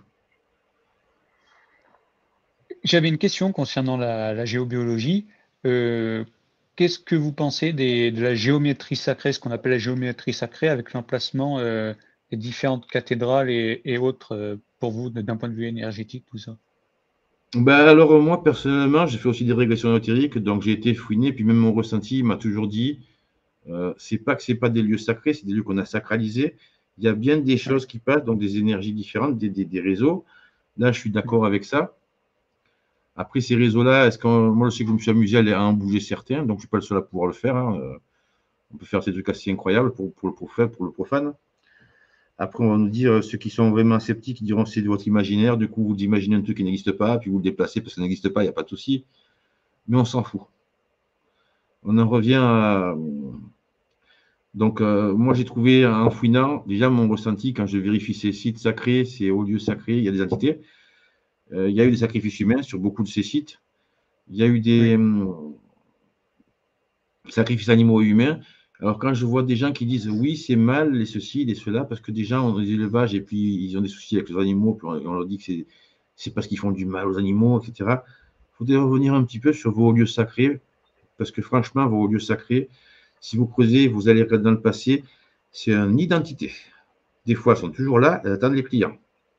J'avais une question concernant la, la géobiologie. Euh, Qu'est-ce que vous pensez des, de la géométrie sacrée, ce qu'on appelle la géométrie sacrée, avec l'emplacement euh, des différentes cathédrales et, et autres, euh, pour vous, d'un point de vue énergétique, tout ça? Ben alors, moi, personnellement, j'ai fait aussi des régressions ésotériques, donc j'ai été fouiné, puis même mon ressenti m'a toujours dit, euh, c'est pas que c'est pas des lieux sacrés, c'est des lieux qu'on a sacralisés. Il y a bien des Ouais. choses qui passent, donc des énergies différentes, des, des, des réseaux. Là, je suis Mm. d'accord avec ça. Après, ces réseaux-là, est-ce que moi, je sais que je me suis amusé à, les, à en bouger certains, donc je ne suis pas le seul à pouvoir le faire. Hein. On peut faire ces trucs assez incroyables pour, pour, le profane, pour le profane. Après, on va nous dire, ceux qui sont vraiment sceptiques, ils diront c'est de votre imaginaire, du coup, vous imaginez un truc qui n'existe pas, puis vous le déplacez parce que ça n'existe pas, il n'y a pas de souci. Mais on s'en fout. On en revient à. Donc, euh, moi, j'ai trouvé en fouinant, déjà, mon ressenti, quand je vérifie ces sites sacrés, ces hauts lieux sacrés, il y a des entités. Euh, il y a eu des sacrifices humains sur beaucoup de ces sites. Il y a eu des, Oui. hum, sacrifices animaux et humains. Alors, quand je vois des gens qui disent oui, c'est mal, les ceci, les cela, parce que des gens ont des élevages et puis ils ont des soucis avec les animaux, puis on, on leur dit que c'est, c'est parce qu'ils font du mal aux animaux, et cetera. Il faudrait revenir un petit peu sur vos lieux sacrés, parce que franchement, vos lieux sacrés, si vous creusez, vous allez regarder dans le passé, c'est une identité. Des fois, elles sont toujours là, elles attendent les clients.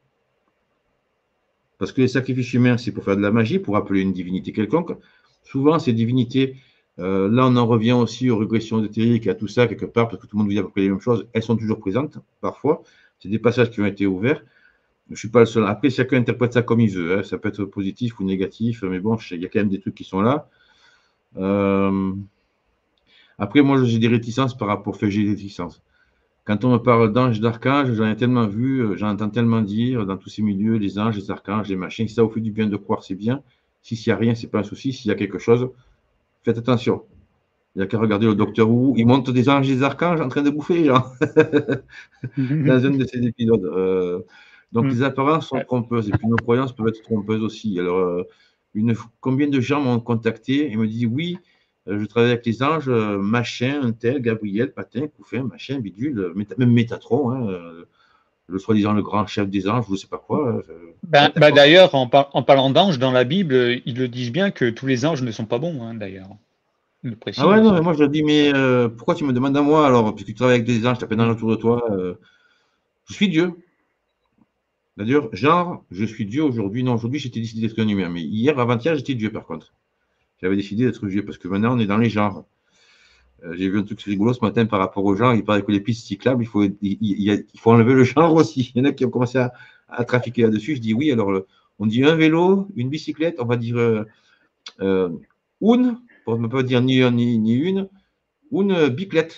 Parce que les sacrifices humains, c'est pour faire de la magie, pour appeler une divinité quelconque. Souvent, ces divinités, euh, là, on en revient aussi aux régressions ésotériques, à tout ça, quelque part, parce que tout le monde vous dit à peu près les mêmes choses. Elles sont toujours présentes, parfois. C'est des passages qui ont été ouverts. Je ne suis pas le seul. Après, chacun interprète ça comme il veut. Hein. Ça peut être positif ou négatif, mais bon, il y a quand même des trucs qui sont là. Euh... Après, moi, j'ai des réticences par rapport. Enfin, j'ai des réticences. Quand on me parle d'anges, d'archanges, j'en ai tellement vu, j'en entends tellement dire dans tous ces milieux, les anges, les archanges, les machins. Si ça vous fait du bien de croire, c'est bien. Si s'il n'y a rien, c'est pas un souci. S'il y a quelque chose, faites attention. Il n'y a qu'à regarder le docteur Who. Il montre des anges et des archanges en train de bouffer les gens dans un de ces épisodes. Euh, donc, Mm. les apparences sont Ouais. trompeuses et puis nos croyances peuvent être trompeuses aussi. Alors, euh, une, combien de gens m'ont contacté et me disent oui, euh, je travaille avec les anges, euh, machin, un tel, Gabriel, Patin, Couffin, machin, bidule, méta, même Métatron, hein, euh, le soi-disant le grand chef des anges, je ne sais pas quoi. Euh, Ben, ouais, ben d'accord. d'ailleurs, en, par- en parlant d'anges, dans la Bible, euh, ils le disent bien que tous les anges ne sont pas bons, hein, d'ailleurs. Ils le Ah ouais, non, précisent. mais moi je leur dis, mais euh, pourquoi tu me demandes à moi alors, puisque tu travailles avec des anges, tu as plein d'anges Mm. autour de toi, euh, je suis Dieu. D'ailleurs, genre, je suis Dieu aujourd'hui. Non, aujourd'hui, j'étais décidé d'être un humain. Mais hier, avant-hier, j'étais Dieu, par contre. J'avais décidé d'être Dieu parce que maintenant, on est dans les genres. Euh, j'ai vu un truc rigolo ce matin par rapport aux genres. Il paraît que les pistes cyclables, il faut, il, il, il faut enlever le genre aussi. Il y en a qui ont commencé à, à trafiquer là-dessus. Je dis oui. Alors, on dit un vélo, une bicyclette, on va dire euh, euh, une, pour ne pas dire ni un ni, ni une, une biclette,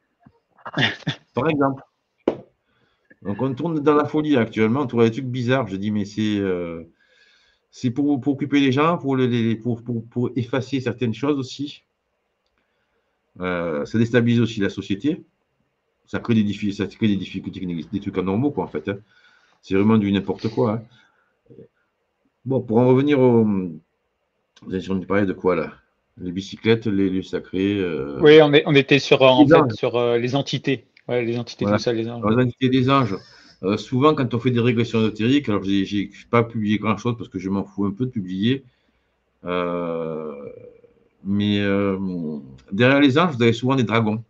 par exemple. Donc, on tourne dans la folie actuellement. On tourne des trucs bizarres. Je dis, mais c'est. Euh, C'est pour, pour occuper les gens, pour, les, pour, pour, pour effacer certaines choses aussi. Euh, ça déstabilise aussi la société. Ça crée des, diffi- ça crée des difficultés, des trucs anormaux, quoi, en fait. Hein. C'est vraiment du n'importe quoi. Hein. Bon, pour en revenir au. Vous avez parlé de quoi, là? Les bicyclettes, les lieux sacrés. Euh... Oui, on, est, on était sur, euh, en Les fait, anges. sur euh, les entités. Ouais, les entités, Voilà. tout ça, les anges. Alors, l'identité des anges. Euh, souvent, quand on fait des régressions ésotériques, alors j'ai n'ai pas publié grand-chose parce que je m'en fous un peu de publier. Euh, mais euh, derrière les anges, vous avez souvent des dragons.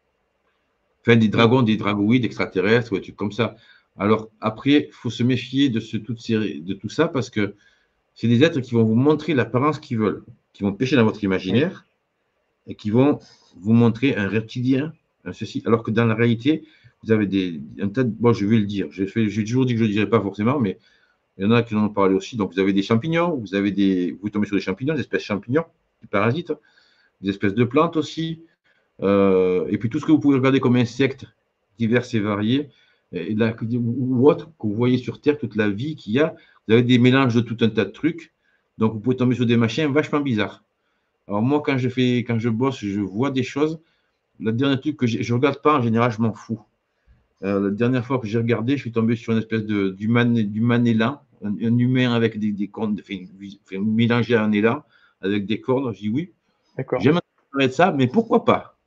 Enfin, des Mm. dragons, des dragoïdes extraterrestres, ou des trucs comme ça. Alors, après, il faut se méfier de, ce, toutes ces, de tout ça parce que c'est des êtres qui vont vous montrer l'apparence qu'ils veulent, qui vont pêcher dans votre Oui. imaginaire et qui vont vous montrer un reptilien, un ceci, alors que dans la réalité, vous avez des, un tas de. Bon, je vais le dire, j'ai toujours dit que je ne le dirais pas forcément, mais il y en a qui en ont parlé aussi. Donc, vous avez des champignons, vous avez des. Vous tombez sur des champignons, des espèces de champignons, des parasites, des espèces de plantes aussi. Euh, et puis tout ce que vous pouvez regarder comme insectes divers et variés, et la, ou autres que vous voyez sur Terre, toute la vie qu'il y a, vous avez des mélanges de tout un tas de trucs. Donc vous pouvez tomber sur des machins vachement bizarres. Alors moi, quand je fais, quand je bosse, je vois des choses. Le dernier truc que je ne regarde pas, en général, je m'en fous. Euh, la dernière fois que j'ai regardé, je suis tombé sur une espèce de d'humain élan, un, un humain avec des, des cornes, fait, fait, mélangé à un élan, avec des cornes. Je dis oui, D'accord. j'aime de ça, mais pourquoi pas?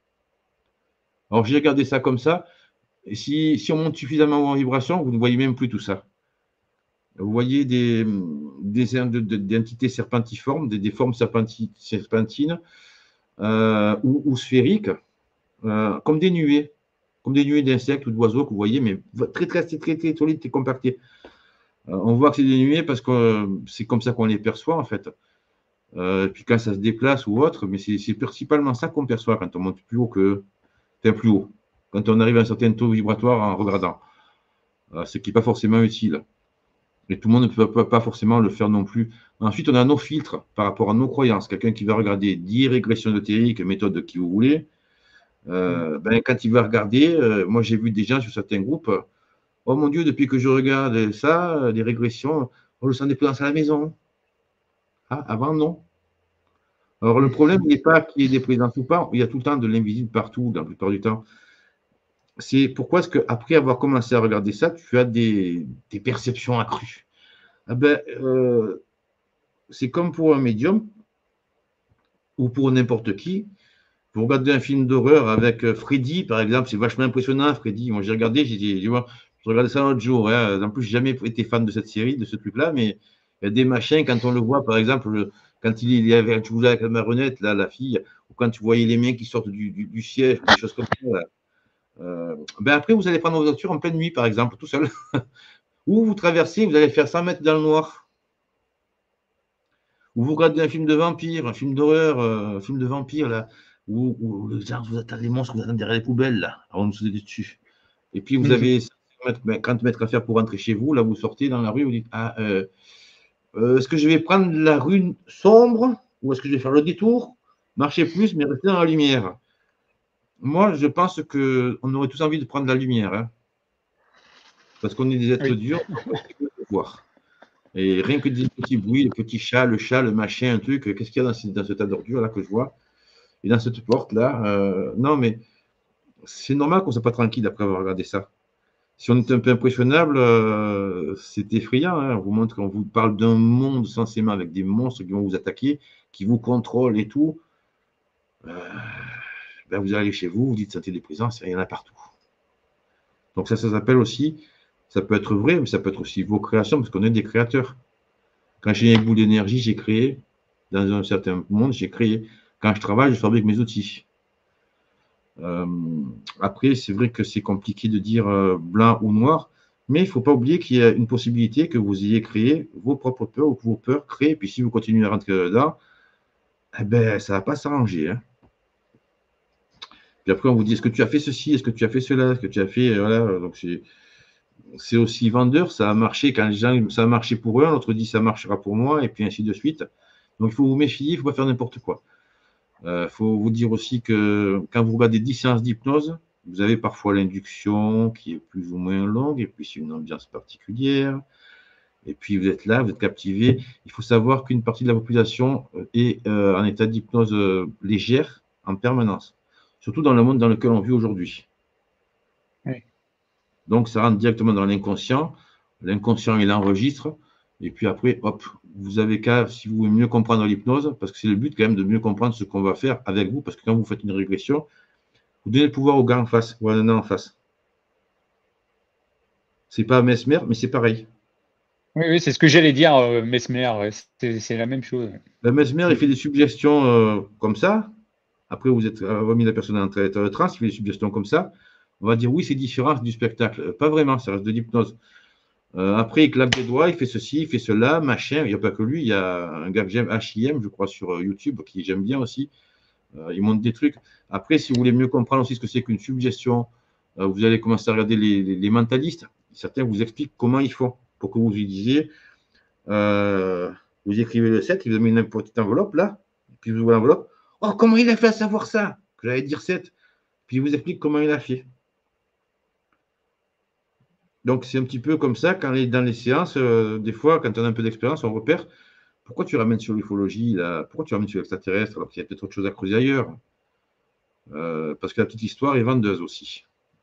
Alors j'ai regardé ça comme ça. Et si, si on monte suffisamment en vibration, vous ne voyez même plus tout ça. Vous voyez des, des, de, de, des entités serpentiformes, des, des formes serpenti, serpentines euh, ou, ou sphériques, euh, comme des nuées, comme des nuées d'insectes ou d'oiseaux que vous voyez, mais très, très, très, très, très solides et compactés. Euh, on voit que c'est des nuées parce que euh, c'est comme ça qu'on les perçoit, en fait. Euh, puis quand ça se déplace ou autre, mais c'est principalement ça qu'on perçoit quand on monte plus haut que. Enfin, plus haut. Quand on arrive à un certain taux vibratoire en regardant. Euh, ce qui n'est pas forcément utile. Et tout le monde ne peut pas, pas forcément le faire non plus. Ensuite, on a nos filtres par rapport à nos croyances. Quelqu'un qui va regarder dix régressions ésotériques, méthode que vous voulez, Mm. euh, ben, quand il va regarder, euh, moi j'ai vu des gens sur certains groupes, oh mon Dieu, depuis que je regarde ça, les régressions, oh, je sens des présences à la maison. Ah, avant, non. Alors le problème n'est pas qu'il y ait des présences ou pas, il y a tout le temps de l'invisible partout, la plupart du temps. C'est pourquoi est-ce qu'après avoir commencé à regarder ça, tu as des, des perceptions accrues. Ah ben, euh, c'est comme pour un médium ou pour n'importe qui. Vous regardez un film d'horreur avec euh, Freddy, par exemple, c'est vachement impressionnant, Freddy. Moi, j'ai regardé, j'ai dit, je regardais ça l'autre jour. Hein. En plus, j'ai jamais été fan de cette série, de ce truc-là, mais il y a des machins, quand on le voit, par exemple, quand il y avait, tu voulais avec la marionnette, là, la fille, ou quand tu voyais les mains qui sortent du, du, du siège, des choses comme ça. Euh, ben après, vous allez prendre vos voitures en pleine nuit, par exemple, tout seul. Ou vous traversez, vous allez faire cent mètres dans le noir. Ou vous regardez un film de vampire, un film d'horreur, euh, un film de vampire, là, où, où genre, vous attendez les monstres, vous attendez derrière les poubelles, là, avant de vous sauter dessus. Et puis vous Mhm. avez ben, quand mettre à faire pour rentrer chez vous, là, vous sortez dans la rue, vous dites, ah, euh, euh, est-ce que je vais prendre la rue sombre ou est-ce que je vais faire le détour, marcher plus, mais rester dans la lumière? Moi, je pense qu'on aurait tous envie de prendre la lumière, hein, parce qu'on est des êtres Oui. durs, on peut voir. Et rien que des petits bruits, le petit chat, le chat, le machin, un truc, qu'est-ce qu'il y a dans ce, dans ce tas d'ordures là que je vois? Et dans cette porte là, euh, non, mais c'est normal qu'on ne soit pas tranquille après avoir regardé ça. Si on est un peu impressionnable, euh, c'est effrayant, hein. On vous montre qu'on vous parle d'un monde censément avec des monstres qui vont vous attaquer, qui vous contrôlent et tout. Euh, ben vous allez chez vous, vous dites santé des prisons, il y en a partout. Donc ça, ça s'appelle aussi, ça peut être vrai, mais ça peut être aussi vos créations, parce qu'on est des créateurs. Quand j'ai un bout d'énergie, j'ai créé. Dans un certain monde, j'ai créé. Quand je travaille, je fabrique mes outils. Euh, après, c'est vrai que c'est compliqué de dire euh, blanc ou noir, mais il ne faut pas oublier qu'il y a une possibilité que vous ayez créé vos propres peurs ou que vos peurs créées. Puis si vous continuez à rentrer dedans, eh ben, ça ne va pas s'arranger, hein. Puis après, on vous dit, est-ce que tu as fait ceci, est-ce que tu as fait cela, est-ce que tu as fait... Voilà, donc c'est aussi vendeur, ça a marché. Quand les gens, ça a marché pour eux, l'autre dit, ça marchera pour moi, et puis ainsi de suite. Donc, il faut vous méfier, il ne faut pas faire n'importe quoi. Il euh, faut vous dire aussi que quand vous regardez dix séances d'hypnose, vous avez parfois l'induction qui est plus ou moins longue, et puis c'est une ambiance particulière. Et puis vous êtes là, vous êtes captivé. Il faut savoir qu'une partie de la population est euh, en état d'hypnose euh, légère en permanence, surtout dans le monde dans lequel on vit aujourd'hui. Oui. Donc ça rentre directement dans l'inconscient. L'inconscient, il enregistre. Et puis après, hop, vous avez qu'à, si vous voulez mieux comprendre l'hypnose, parce que c'est le but quand même de mieux comprendre ce qu'on va faire avec vous, parce que quand vous faites une régression, vous donnez le pouvoir au gars en face, ou à un en face. C'est pas Mesmer, mais c'est pareil. Oui, oui, c'est ce que j'allais dire, euh, Mesmer, ouais, c'est la même chose. Ben, Mesmer, il fait des suggestions euh, comme ça. Après, vous êtes remis la personne en état de transe, il fait des suggestions comme ça. On va dire oui, c'est différent du spectacle. Pas vraiment, ça reste de l'hypnose. Euh, après, il claque des doigts, il fait ceci, il fait cela, machin. Il n'y a pas que lui, il y a un gars que j'aime, H I M, je crois, sur YouTube, qui j'aime bien aussi. Euh, il montre des trucs. Après, si vous voulez mieux comprendre aussi ce que c'est qu'une suggestion, euh, vous allez commencer à regarder les, les, les mentalistes. Certains vous expliquent comment ils font pour que vous lui disiez. Euh, vous écrivez le sept, il vous met une petite enveloppe là, puis vous ouvrez l'enveloppe. Oh, comment il a fait à savoir ça? Que j'allais dire sept. Puis il vous explique comment il a fait. Donc, c'est un petit peu comme ça, quand on est dans les séances, euh, des fois, quand on a un peu d'expérience, on repère pourquoi tu ramènes sur l'ufologie, là, pourquoi tu ramènes sur l'extraterrestre, alors qu'il y a peut-être autre chose à creuser ailleurs. Euh, parce que la petite histoire est vendeuse aussi.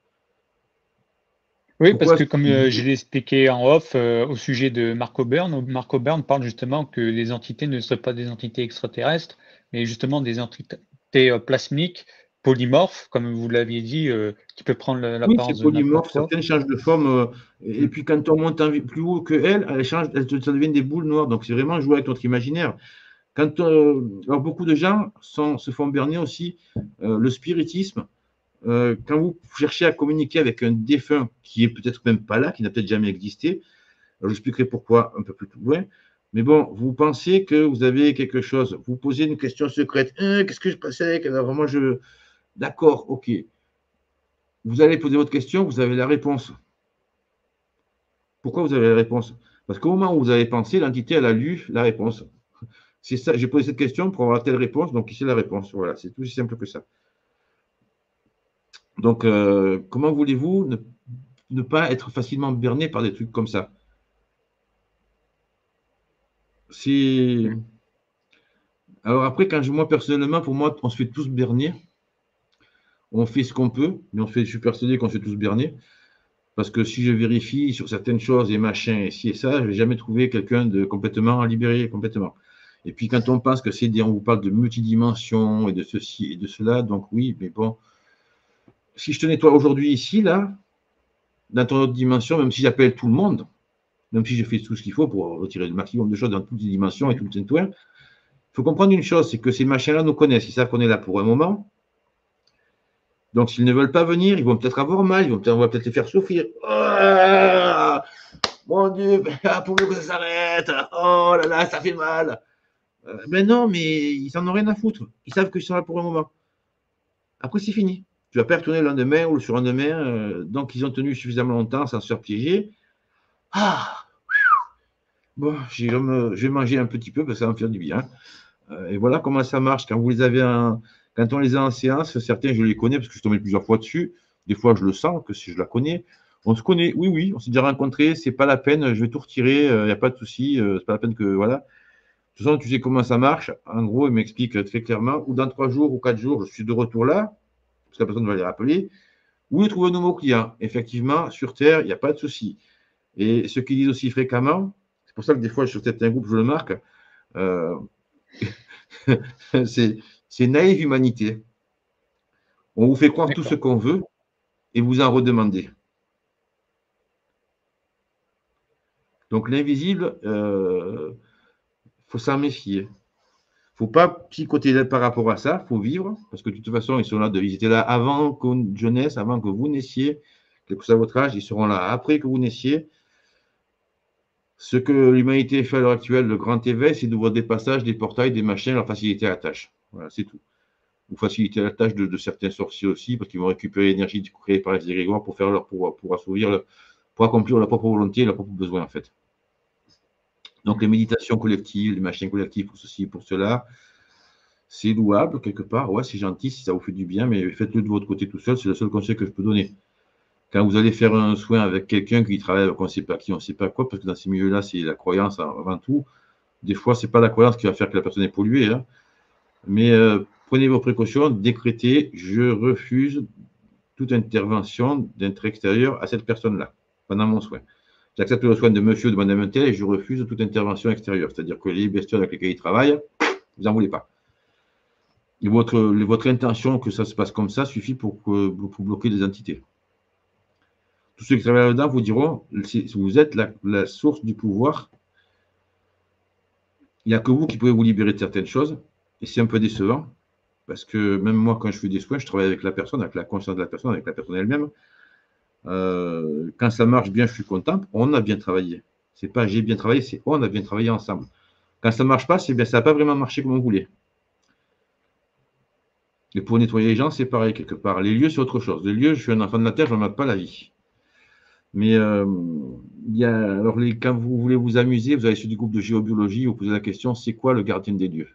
Oui, parce Pourquoi que comme euh, je l'ai expliqué en off euh, au sujet de Marco Byrne, Marco Byrne parle justement que les entités ne seraient pas des entités extraterrestres, mais justement des entités euh, plasmiques, polymorphes, comme vous l'aviez dit, euh, qui peuvent prendre Oui, c'est l'apparence de n'importe polymorphe, quoi. certaines changent de forme, euh, et, et Mm. puis quand on monte en, plus haut qu'elles, elles changent, elles, ça devient des boules noires. Donc, c'est vraiment jouer avec notre imaginaire. Quand, euh, alors, beaucoup de gens sont, se font berner aussi euh, le spiritisme. Euh, quand vous cherchez à communiquer avec un défunt qui est peut-être même pas là, qui n'a peut-être jamais existé, alors j'expliquerai pourquoi un peu plus loin. Mais bon, vous pensez que vous avez quelque chose, vous posez une question secrète. Hein, qu'est-ce que je passais? Alors moi, je. D'accord, ok. Vous allez poser votre question, vous avez la réponse. Pourquoi vous avez la réponse? Parce qu'au moment où vous avez pensé, l'entité, elle a lu la réponse. C'est ça, j'ai posé cette question pour avoir telle réponse, donc ici la réponse. Voilà, c'est tout aussi simple que ça. Donc, euh, comment voulez-vous ne, ne pas être facilement berné par des trucs comme ça? C'est. Alors après, quand je, moi personnellement, pour moi, on se fait tous berner. On fait ce qu'on peut, mais on fait, je suis persuadé qu'on se fait tous berner. Parce que si je vérifie sur certaines choses et machin, et ci et ça, je ne vais jamais trouver quelqu'un de complètement libéré, complètement. Et puis quand on pense que c'est des, on vous parle de multidimension et de ceci et de cela, donc oui, mais bon, si je te nettoie aujourd'hui ici, là, dans ton autre dimension, même si j'appelle tout le monde, même si je fais tout ce qu'il faut pour retirer le maximum de choses dans toutes les dimensions et tout le tintouin, il faut comprendre une chose, c'est que ces machins-là nous connaissent, ils savent qu'on est là pour un moment. Donc, s'ils ne veulent pas venir, ils vont peut-être avoir mal, ils vont peut-être, on va peut-être les faire souffrir. Oh, mon Dieu, pourvu que ça s'arrête. Oh là là, ça fait mal. Euh, ben non, mais ils n'en ont rien à foutre. Ils savent qu'ils sont là pour un moment. Après, c'est fini. tu vas pas retourner le lendemain ou le surlendemain. Euh, donc, ils ont tenu suffisamment longtemps sans se faire piéger. Ah, bon, je vais, me, je vais manger un petit peu parce que ça va me faire du bien. Euh, et voilà comment ça marche. Quand vous les avez en, quand on les a en séance, certains, je les connais parce que je suis tombé plusieurs fois dessus. Des fois, je le sens que si je la connais. On se connaît, oui, oui, on s'est déjà rencontrés, c'est pas la peine, je vais tout retirer, il euh, n'y a pas de souci, euh, c'est pas la peine que, voilà. De toute façon, tu sais comment ça marche. En gros, il m'explique très clairement, ou dans trois jours ou quatre jours, je suis de retour là, parce que la personne va les rappeler, ou il trouve un nouveau client. Effectivement, sur Terre, il n'y a pas de souci. Et ce qu'ils disent aussi fréquemment, c'est pour ça que des fois, sur certains groupes, je le marque, euh, c'est naïve humanité. On vous fait croire tout ce qu'on veut et vous en redemandez. Donc l'invisible, il euh, faut s'en méfier. Il ne faut pas psychoter par rapport à ça, il faut vivre, parce que de toute façon, ils sont là, de, ils étaient là avant qu'on jeunesse, avant que vous naissiez, quel que soit votre âge, ils seront là après que vous naissiez. Ce que l'humanité fait à l'heure actuelle, le grand éveil, c'est d'ouvrir des passages, des portails, des machins, leur faciliter la tâche. Voilà, c'est tout. Ou faciliter la tâche de, de certains sorciers aussi, parce qu'ils vont récupérer l'énergie créée par les égrégoires pour faire leur pour, pour assouvir, le, pour accomplir leur propre volonté et leurs propres besoins, en fait. Donc, les méditations collectives, les machines collectives pour ceci, pour cela, c'est louable quelque part. Ouais, c'est gentil si ça vous fait du bien, mais faites-le de votre côté tout seul. C'est le seul conseil que je peux donner. Quand vous allez faire un soin avec quelqu'un qui travaille avec on ne sait pas qui, on ne sait pas quoi, parce que dans ces milieux-là, c'est la croyance avant tout. Des fois, ce n'est pas la croyance qui va faire que la personne est polluée. Hein. Mais euh, prenez vos précautions, décrétez, je refuse toute intervention d'être extérieur à cette personne-là, pendant mon soin. J'accepte le soin de monsieur ou de madame Untel et je refuse toute intervention extérieure. C'est-à-dire que les bestioles avec lesquelles ils travaillent, vous n'en voulez pas. Et votre, votre intention que ça se passe comme ça suffit pour, pour bloquer les entités. Tous ceux qui travaillent là-dedans vous diront, vous êtes la, la source du pouvoir. Il n'y a que vous qui pouvez vous libérer de certaines choses. Et c'est un peu décevant. Parce que même moi, quand je fais des soins, je travaille avec la personne, avec la conscience de la personne, avec la personne elle-même. Euh, quand ça marche bien, je suis content. On a bien travaillé. C'est pas j'ai bien travaillé, c'est on a bien travaillé ensemble. Quand ça ne marche pas, c'est bien, ça n'a pas vraiment marché comme on voulait. Et pour nettoyer les gens, c'est pareil quelque part. Les lieux, c'est autre chose. Les lieux, je suis un enfant de la terre, je ne mate pas la vie. Mais euh, il y a, alors les, quand vous voulez vous amuser, vous allez sur du groupe de géobiologie, vous posez la question, c'est quoi le gardien des lieux?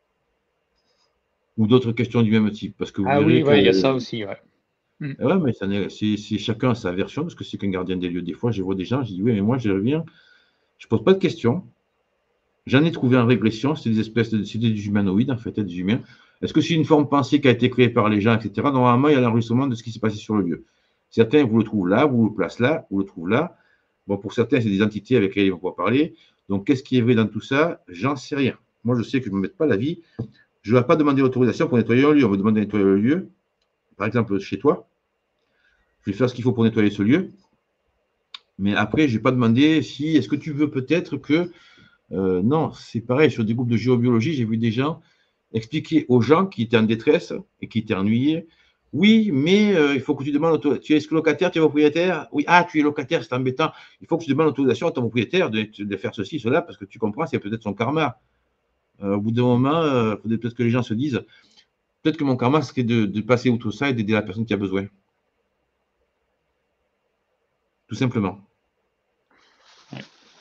Ou d'autres questions du même type, parce que vous ah verrez oui, que. ouais, il y a ça aussi, ouais. Mm. Ouais, mais c'est chacun sa version, parce que c'est qu'un gardien des lieux. Des fois, je vois des gens, je dis oui, mais moi, je reviens, je pose pas de questions. J'en ai trouvé en régression, c'est des espèces de, c'est des humanoïdes, en fait, des humains. Est-ce que c'est une forme pensée qui a été créée par les gens, et cetera. Normalement, il y a l'enregistrement de ce qui s'est passé sur le lieu. Certains, vous le trouvez là, vous le placez là, vous le trouvez là. Bon, pour certains, c'est des entités avec lesquelles ils vont pouvoir parler. Donc, qu'est-ce qui est vrai dans tout ça? J'en sais rien. Moi, je sais que je ne me mette pas la vie. Je ne vais pas demander l'autorisation pour nettoyer un lieu. On me demande de nettoyer le lieu. Par exemple, chez toi, je vais faire ce qu'il faut pour nettoyer ce lieu. Mais après, je ne vais pas demander si, est-ce que tu veux peut-être que. Euh, non, c'est pareil. Sur des groupes de géobiologie, j'ai vu des gens expliquer aux gens qui étaient en détresse et qui étaient ennuyés. Oui, mais euh, il faut que tu demandes. Tu es locataire, tu es propriétaire? Oui, ah, tu es locataire, c'est embêtant. Il faut que tu demandes l'autorisation à ton propriétaire de, de, faire ceci, cela, parce que tu comprends, c'est peut-être son karma. Euh, au bout d'un moment, il euh, faudrait peut-être que les gens se disent peut-être que mon karma serait de, de passer outre ça et d'aider la personne qui a besoin. Tout simplement. Ouais.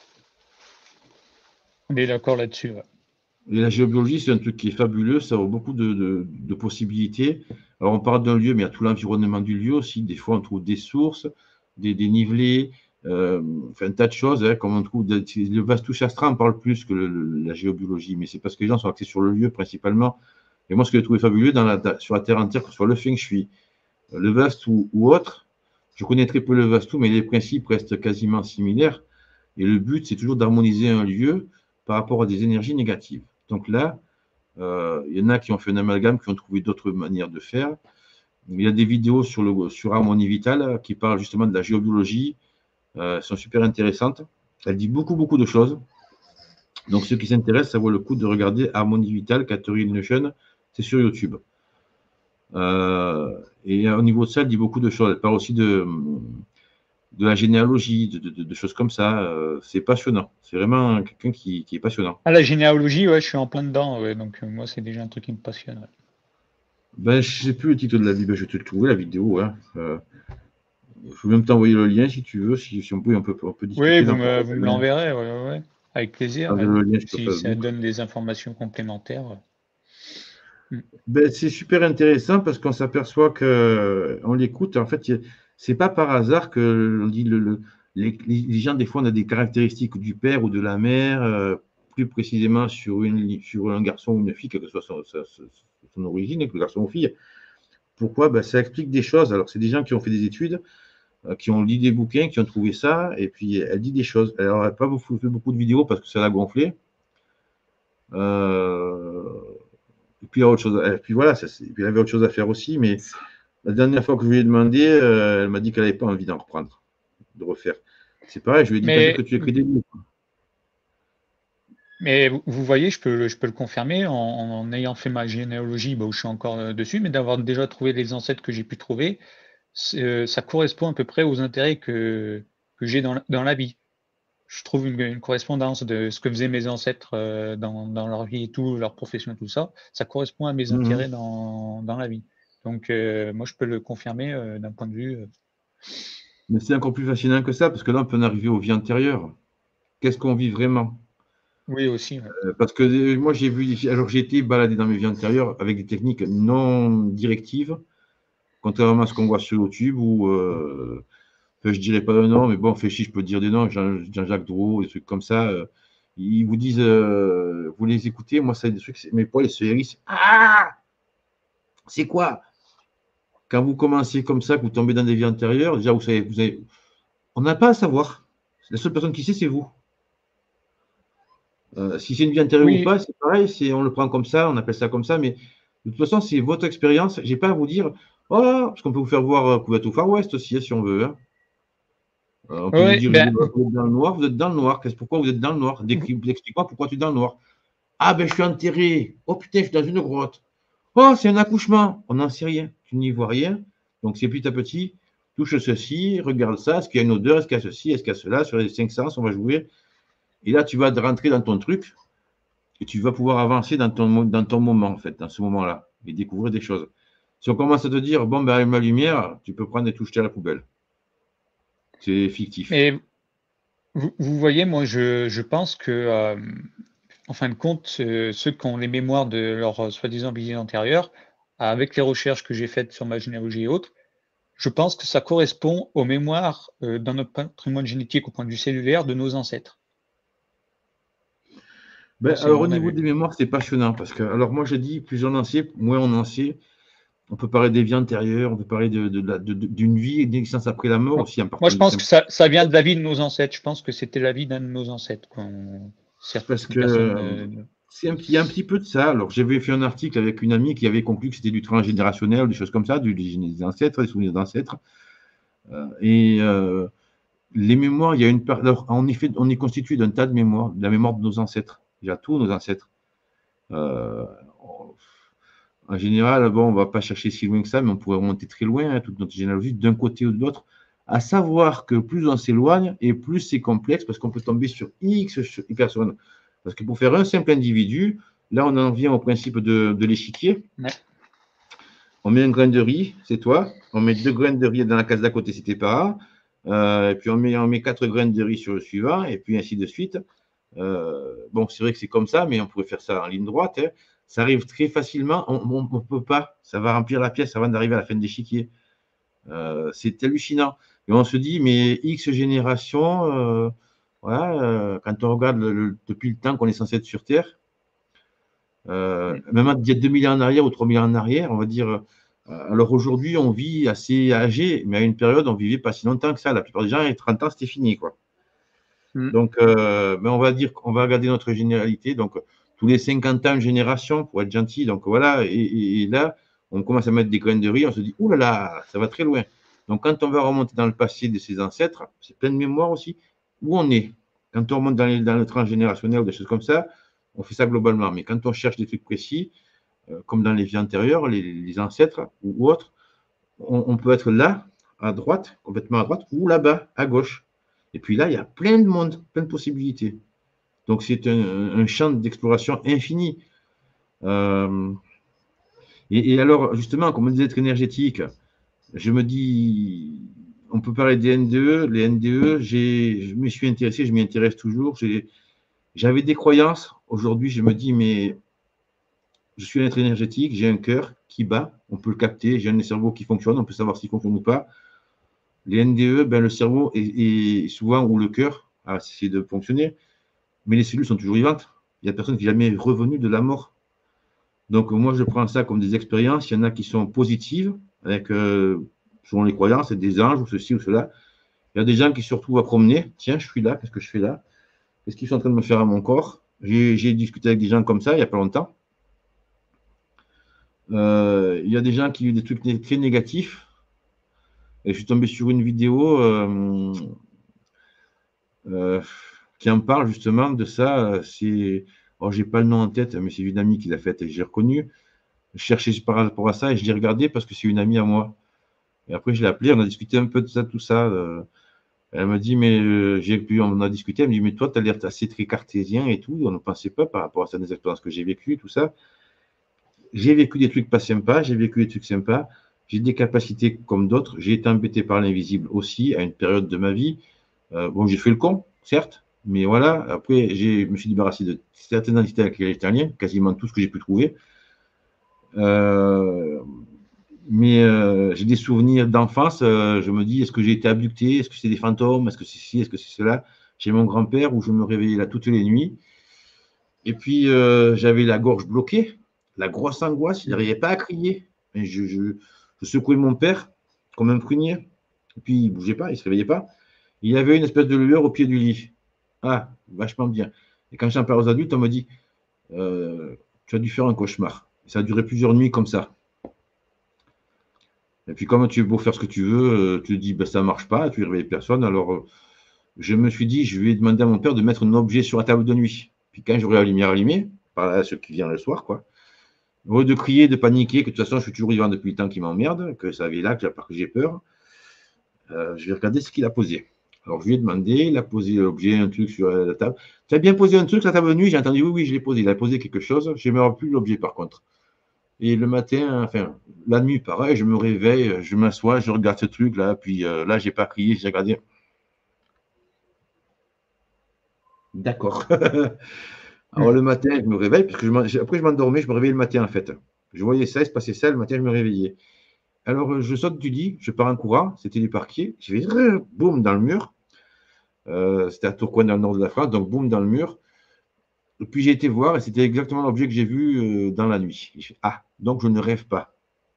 On est d'accord là-dessus. Ouais. Et la géobiologie, c'est un truc qui est fabuleux, ça a beaucoup de, de, de possibilités. Alors, on parle d'un lieu, mais il y a tout l'environnement du lieu aussi. Des fois, on trouve des sources, des dénivelés, euh, enfin, un tas de choses, hein, comme on trouve. De, le Vastu Shastra en parle plus que le, le, la géobiologie, mais c'est parce que les gens sont axés sur le lieu principalement. Et moi, ce que j'ai trouvé fabuleux dans la, sur la Terre entière, que ce soit le Feng Shui, le Vastu ou autre, je connais très peu le Vastu, mais les principes restent quasiment similaires. Et le but, c'est toujours d'harmoniser un lieu par rapport à des énergies négatives. Donc là, euh, il y en a qui ont fait un amalgame, qui ont trouvé d'autres manières de faire. Il y a des vidéos sur, le, sur Harmonie Vitale qui parlent justement de la géobiologie. Euh, elles sont super intéressantes. Elle dit beaucoup, beaucoup de choses. Donc, ceux qui s'intéressent, ça vaut le coup de regarder Harmonie Vitale, Catherine Nation. C'est sur YouTube. Euh, et au niveau de ça, elle dit beaucoup de choses. Elle parle aussi de, de la généalogie, de, de, de choses comme ça. Euh, c'est passionnant. C'est vraiment quelqu'un qui, qui est passionnant. Ah, la généalogie, ouais, je suis en plein dedans. Ouais, donc, euh, moi, c'est déjà un truc qui me passionne. Ouais. Ben, je ne sais plus le titre de la vidéo, ben, je vais te le trouver, la vidéo. Hein. Euh, je peux même t'envoyer le lien si tu veux, si, si on peut, on peut, on peut Oui, discuter, vous d'en me, parler. vous me l'enverrez, ouais, ouais, ouais. Avec plaisir, Avec ouais. le lien sur Si ça Facebook. donne des informations complémentaires. Mm. Ben, c'est super intéressant parce qu'on s'aperçoit que on l'écoute. En fait, c'est pas par hasard que on dit le, le- les, les gens, des fois, on a des caractéristiques du père ou de la mère, euh, plus précisément sur, une, sur un garçon ou une fille, quelle que soit son, sa- sa- son origine, que le garçon ou fille. Pourquoi? Ben, ça explique des choses. Alors, c'est des gens qui ont fait des études, euh, qui ont lu des bouquins, qui ont trouvé ça, et puis elle dit des choses. Alors, elle n'a pas beaucoup- fait beaucoup de vidéos parce que ça l'a gonflé. Euh, et puis, il y a autre chose. Et puis voilà, ça, c'est- puis, il y avait autre chose à faire aussi, mais la dernière fois que je lui ai demandé, euh, elle m'a dit qu'elle n'avait pas envie d'en reprendre, de refaire. C'est pareil, je lui ai dit, t'as vu que Mais, tu écris des livres. mais vous vous voyez, je peux, le- je peux le confirmer en, en ayant fait ma généalogie, bah, où je suis encore euh, dessus, mais d'avoir déjà trouvé les ancêtres que j'ai pu trouver, c'est, euh, ça correspond à peu près aux intérêts que, que j'ai dans, la- dans la vie. Je trouve une, une correspondance de ce que faisaient mes ancêtres euh, dans, dans leur vie et tout, leur profession, tout ça. Ça correspond à mes Mhm. intérêts dans, dans la vie. Donc, euh, moi, je peux le confirmer euh, d'un point de vue. euh, Mais c'est encore plus fascinant que ça, parce que là, on peut en arriver aux vies antérieures. Qu'est-ce qu'on vit vraiment? Oui, aussi. Ouais. Euh, Parce que euh, moi, j'ai vu, des- alors j'ai été baladé dans mes vies antérieures avec des techniques non directives, contrairement à ce qu'on voit sur YouTube, où euh, enfin, je dirais pas de nom, mais bon, fait chier, je peux dire des noms, Jean- Jean-Jacques Drouot, des trucs comme ça. euh, ils vous disent, euh, vous les écoutez, moi, c'est des trucs, c'est- mes poils ils se hérissent. Ah, c'est quoi? Quand vous commencez comme ça, que vous tombez dans des vies antérieures, déjà, vous savez, vous avez, on n'a pas à savoir. La seule personne qui sait, c'est vous. Euh, si c'est une vie antérieure ou Oui, pas, c'est pareil, c'est, on le prend comme ça, on appelle ça comme ça, mais de toute façon, c'est votre expérience. J'ai pas à vous dire, oh, parce qu'on peut vous faire voir euh, que vous êtes au Far West aussi, hein, si on veut. Hein. Euh, on peut vous oui, dire, ben, vous êtes dans le noir, vous êtes dans le noir. Qu'est-ce, pourquoi vous êtes dans le noir? vous- Décris- Explique-moi pourquoi tu es dans le noir. Ah, ben, je suis enterré. Oh, putain, je suis dans une grotte. Oh, c'est un accouchement. On n'en sait rien. Tu n'y vois rien. Donc, c'est petit à petit. Touche ceci, regarde ça. Est-ce qu'il y a une odeur? Est-ce qu'il y a ceci? Est-ce qu'il y a cela? Sur les cinq sens, on va jouer. Et là, tu vas rentrer dans ton truc et tu vas pouvoir avancer dans ton, dans ton moment, en fait, dans ce moment-là, et découvrir des choses. Si on commence à te dire, bon, ben, allume ma lumière, tu peux prendre et tout jeter à la poubelle. C'est fictif. mais vous, vous voyez, moi, je, je pense que, euh, en fin de compte, euh, ceux qui ont les mémoires de leur euh, soi-disant vie antérieure, avec les recherches que j'ai faites sur ma généalogie et autres, je pense que ça correspond aux mémoires euh, dans notre patrimoine génétique au point de vue cellulaire de nos ancêtres. Moi, Ben, c'est alors, au mon niveau avis. des mémoires, c'est passionnant parce que, alors, moi, je dis, plus on en sait, moins on en sait. On peut parler des vies antérieures, on peut parler de, de, de, de, d'une vie et d'une existence après la mort Moi, aussi, en moi, partant je de pense simple. que ça, ça vient de la vie de nos ancêtres. Je pense que c'était la vie d'un de nos ancêtres. Qu'on- Parce Certaines que personnes. euh, euh, c'est un, il y a un petit peu de ça. Alors, j'avais fait un article avec une amie qui avait conclu que c'était du transgénérationnel, des choses comme ça, du, des ancêtres, des souvenirs d'ancêtres. Euh, et euh, les mémoires, il y a une part. Alors, en effet, on est constitué d'un tas de mémoires, de la mémoire de nos ancêtres. Il y a tous nos ancêtres. Euh, en général, bon, on ne va pas chercher si loin que ça, mais on pourrait remonter très loin, hein, toute notre généalogie, d'un côté ou de l'autre. À savoir que plus on s'éloigne, et plus c'est complexe, parce qu'on peut tomber sur X personnes. Parce que pour faire un simple individu, là, on en vient au principe de, de l'échiquier. ouais. On met un grain de riz, c'est toi. On met deux graines de riz dans la case d'à côté, c'est tes parents. Euh, et puis on met, on met quatre graines de riz sur le suivant, et puis ainsi de suite. Euh, bon, c'est vrai que c'est comme ça, mais on pourrait faire ça en ligne droite. Hein. Ça arrive très facilement. On ne peut pas. Ça va remplir la pièce avant d'arriver à la fin de l'échiquier. Euh, c'est hallucinant. Et on se dit, mais X génération, euh, voilà, euh, quand on regarde le, le, depuis le temps qu'on est censé être sur Terre, euh, Mm. même il y a deux mille ans en arrière ou trois mille ans en arrière, on va dire. Euh, alors aujourd'hui, on vit assez âgé, mais à une période, on vivait pas si longtemps que ça. La plupart des gens, trente ans, c'était fini, quoi. Mm. Donc, euh, ben on va dire qu'on va regarder notre généralité. Donc, tous les cinquante ans, une génération, pour être gentil. Donc, voilà. Et, et, et, là, on commence à mettre des graines de riz. On se dit, ouh là là, ça va très loin. Donc, quand on va remonter dans le passé de ses ancêtres, c'est plein de mémoire aussi, où on est. Quand on remonte dans, les, dans le transgénérationnel ou des choses comme ça, on fait ça globalement. Mais quand on cherche des trucs précis, euh, comme dans les vies antérieures, les, les ancêtres ou autres, on, on peut être là, à droite, complètement à droite, ou là-bas, à gauche. Et puis là, il y a plein de monde, plein de possibilités. Donc c'est un, un champ d'exploration infini. Euh, Et, et alors, justement, comme on disait, être énergétique, je me dis, on peut parler des N D E. Les N D E, je me suis intéressé, je m'y intéresse toujours. J'avais des croyances. Aujourd'hui, je me dis, mais je suis un être énergétique, j'ai un cœur qui bat, on peut le capter, j'ai un cerveau qui fonctionne, on peut savoir s'il fonctionne ou pas. Les N D E, ben, le cerveau est, est souvent, ou le cœur, a cessé de fonctionner, mais les cellules sont toujours vivantes. Il n'y a personne qui n'est jamais revenu de la mort. Donc, moi, je prends ça comme des expériences. Il y en a qui sont positives, avec, euh, selon les croyances, des anges ou ceci ou cela. Il y a des gens qui se retrouvent à promener. Tiens, je suis là, qu'est-ce que je fais là? Qu'est-ce qu'ils sont en train de me faire à mon corps? J'ai discuté avec des gens comme ça il n'y a pas longtemps. Euh, il y a des gens qui vivent des trucs très négatifs. Et je suis tombé sur une vidéo euh, euh, qui en parle justement de ça. C'est, oh, j'ai pas le nom en tête, mais c'est une amie qui l'a faite et j'ai reconnu. Je cherchais par rapport à ça et je l'ai regardé parce que c'est une amie à moi. Et après, je l'ai appelée, on a discuté un peu de ça, tout ça. Euh, elle me dit, mais euh, j'ai pu, on a discuté. Elle me dit, mais toi, tu as l'air assez très cartésien et tout. On ne pensait pas par rapport à ça, des expériences que j'ai vécues, tout ça. J'ai vécu des trucs pas sympas, j'ai vécu des trucs sympas. J'ai des capacités comme d'autres. J'ai été embêté par l'invisible aussi à une période de ma vie. Euh, bon, j'ai fait le con, certes, mais voilà. Après, je me suis débarrassé de certaines entités avec les italiens, quasiment tout ce que j'ai pu trouver. Euh, mais euh, j'ai des souvenirs d'enfance. Euh, je me dis, est-ce que j'ai été abducté? Est-ce que c'est des fantômes? Est-ce que c'est ci? Est-ce que c'est cela? J'ai mon grand-père où je me réveillais là toutes les nuits. Et puis, euh, j'avais la gorge bloquée, la grosse angoisse. Je n'arrivais pas à crier. Et je, je, je secouais mon père comme un prunier. Et puis, il ne bougeait pas, il ne se réveillait pas. Il y avait une espèce de lueur au pied du lit. Ah, vachement bien. Et quand j'en parle aux adultes, on me dit, euh, tu as dû faire un cauchemar. Ça a duré plusieurs nuits comme ça. Et puis, comme tu es beau faire ce que tu veux, euh, tu te dis, ben, ça ne marche pas, tu ne réveilles personne. Alors, euh, je me suis dit, je vais demander à mon père de mettre un objet sur la table de nuit. Puis, quand j'aurai la lumière allumée, par là, ce qui vient le soir, quoi, au lieu de crier, de paniquer, que de toute façon, je suis toujours vivant depuis le temps qui m'emmerde, que ça avait là, que j'ai peur, euh, je vais regarder ce qu'il a posé. Alors, je lui ai demandé, il a posé l'objet, un truc sur la table. Tu as bien posé un truc sur la table de nuit? J'ai entendu, oui, oui, je l'ai posé. Il a posé quelque chose. Je ne me rappelle plus l'objet, par contre. Et le matin, enfin, la nuit, pareil, je me réveille, je m'assois, je regarde ce truc-là, puis euh, là, je n'ai pas crié, j'ai regardé. D'accord. Alors, le matin, je me réveille, parce que je après, je m'endormais, je me réveillais le matin, en fait. Je voyais ça, il se passait ça, le matin, je me réveillais. Alors, je saute du lit, je pars en courant, c'était du parquet, je vais, boum, dans le mur. Euh, c'était à Tourcoing, dans le nord de la France, donc boum, dans le mur. Et puis, j'ai été voir, et c'était exactement l'objet que j'ai vu euh, dans la nuit. Et je fais, ah, donc je ne rêve pas.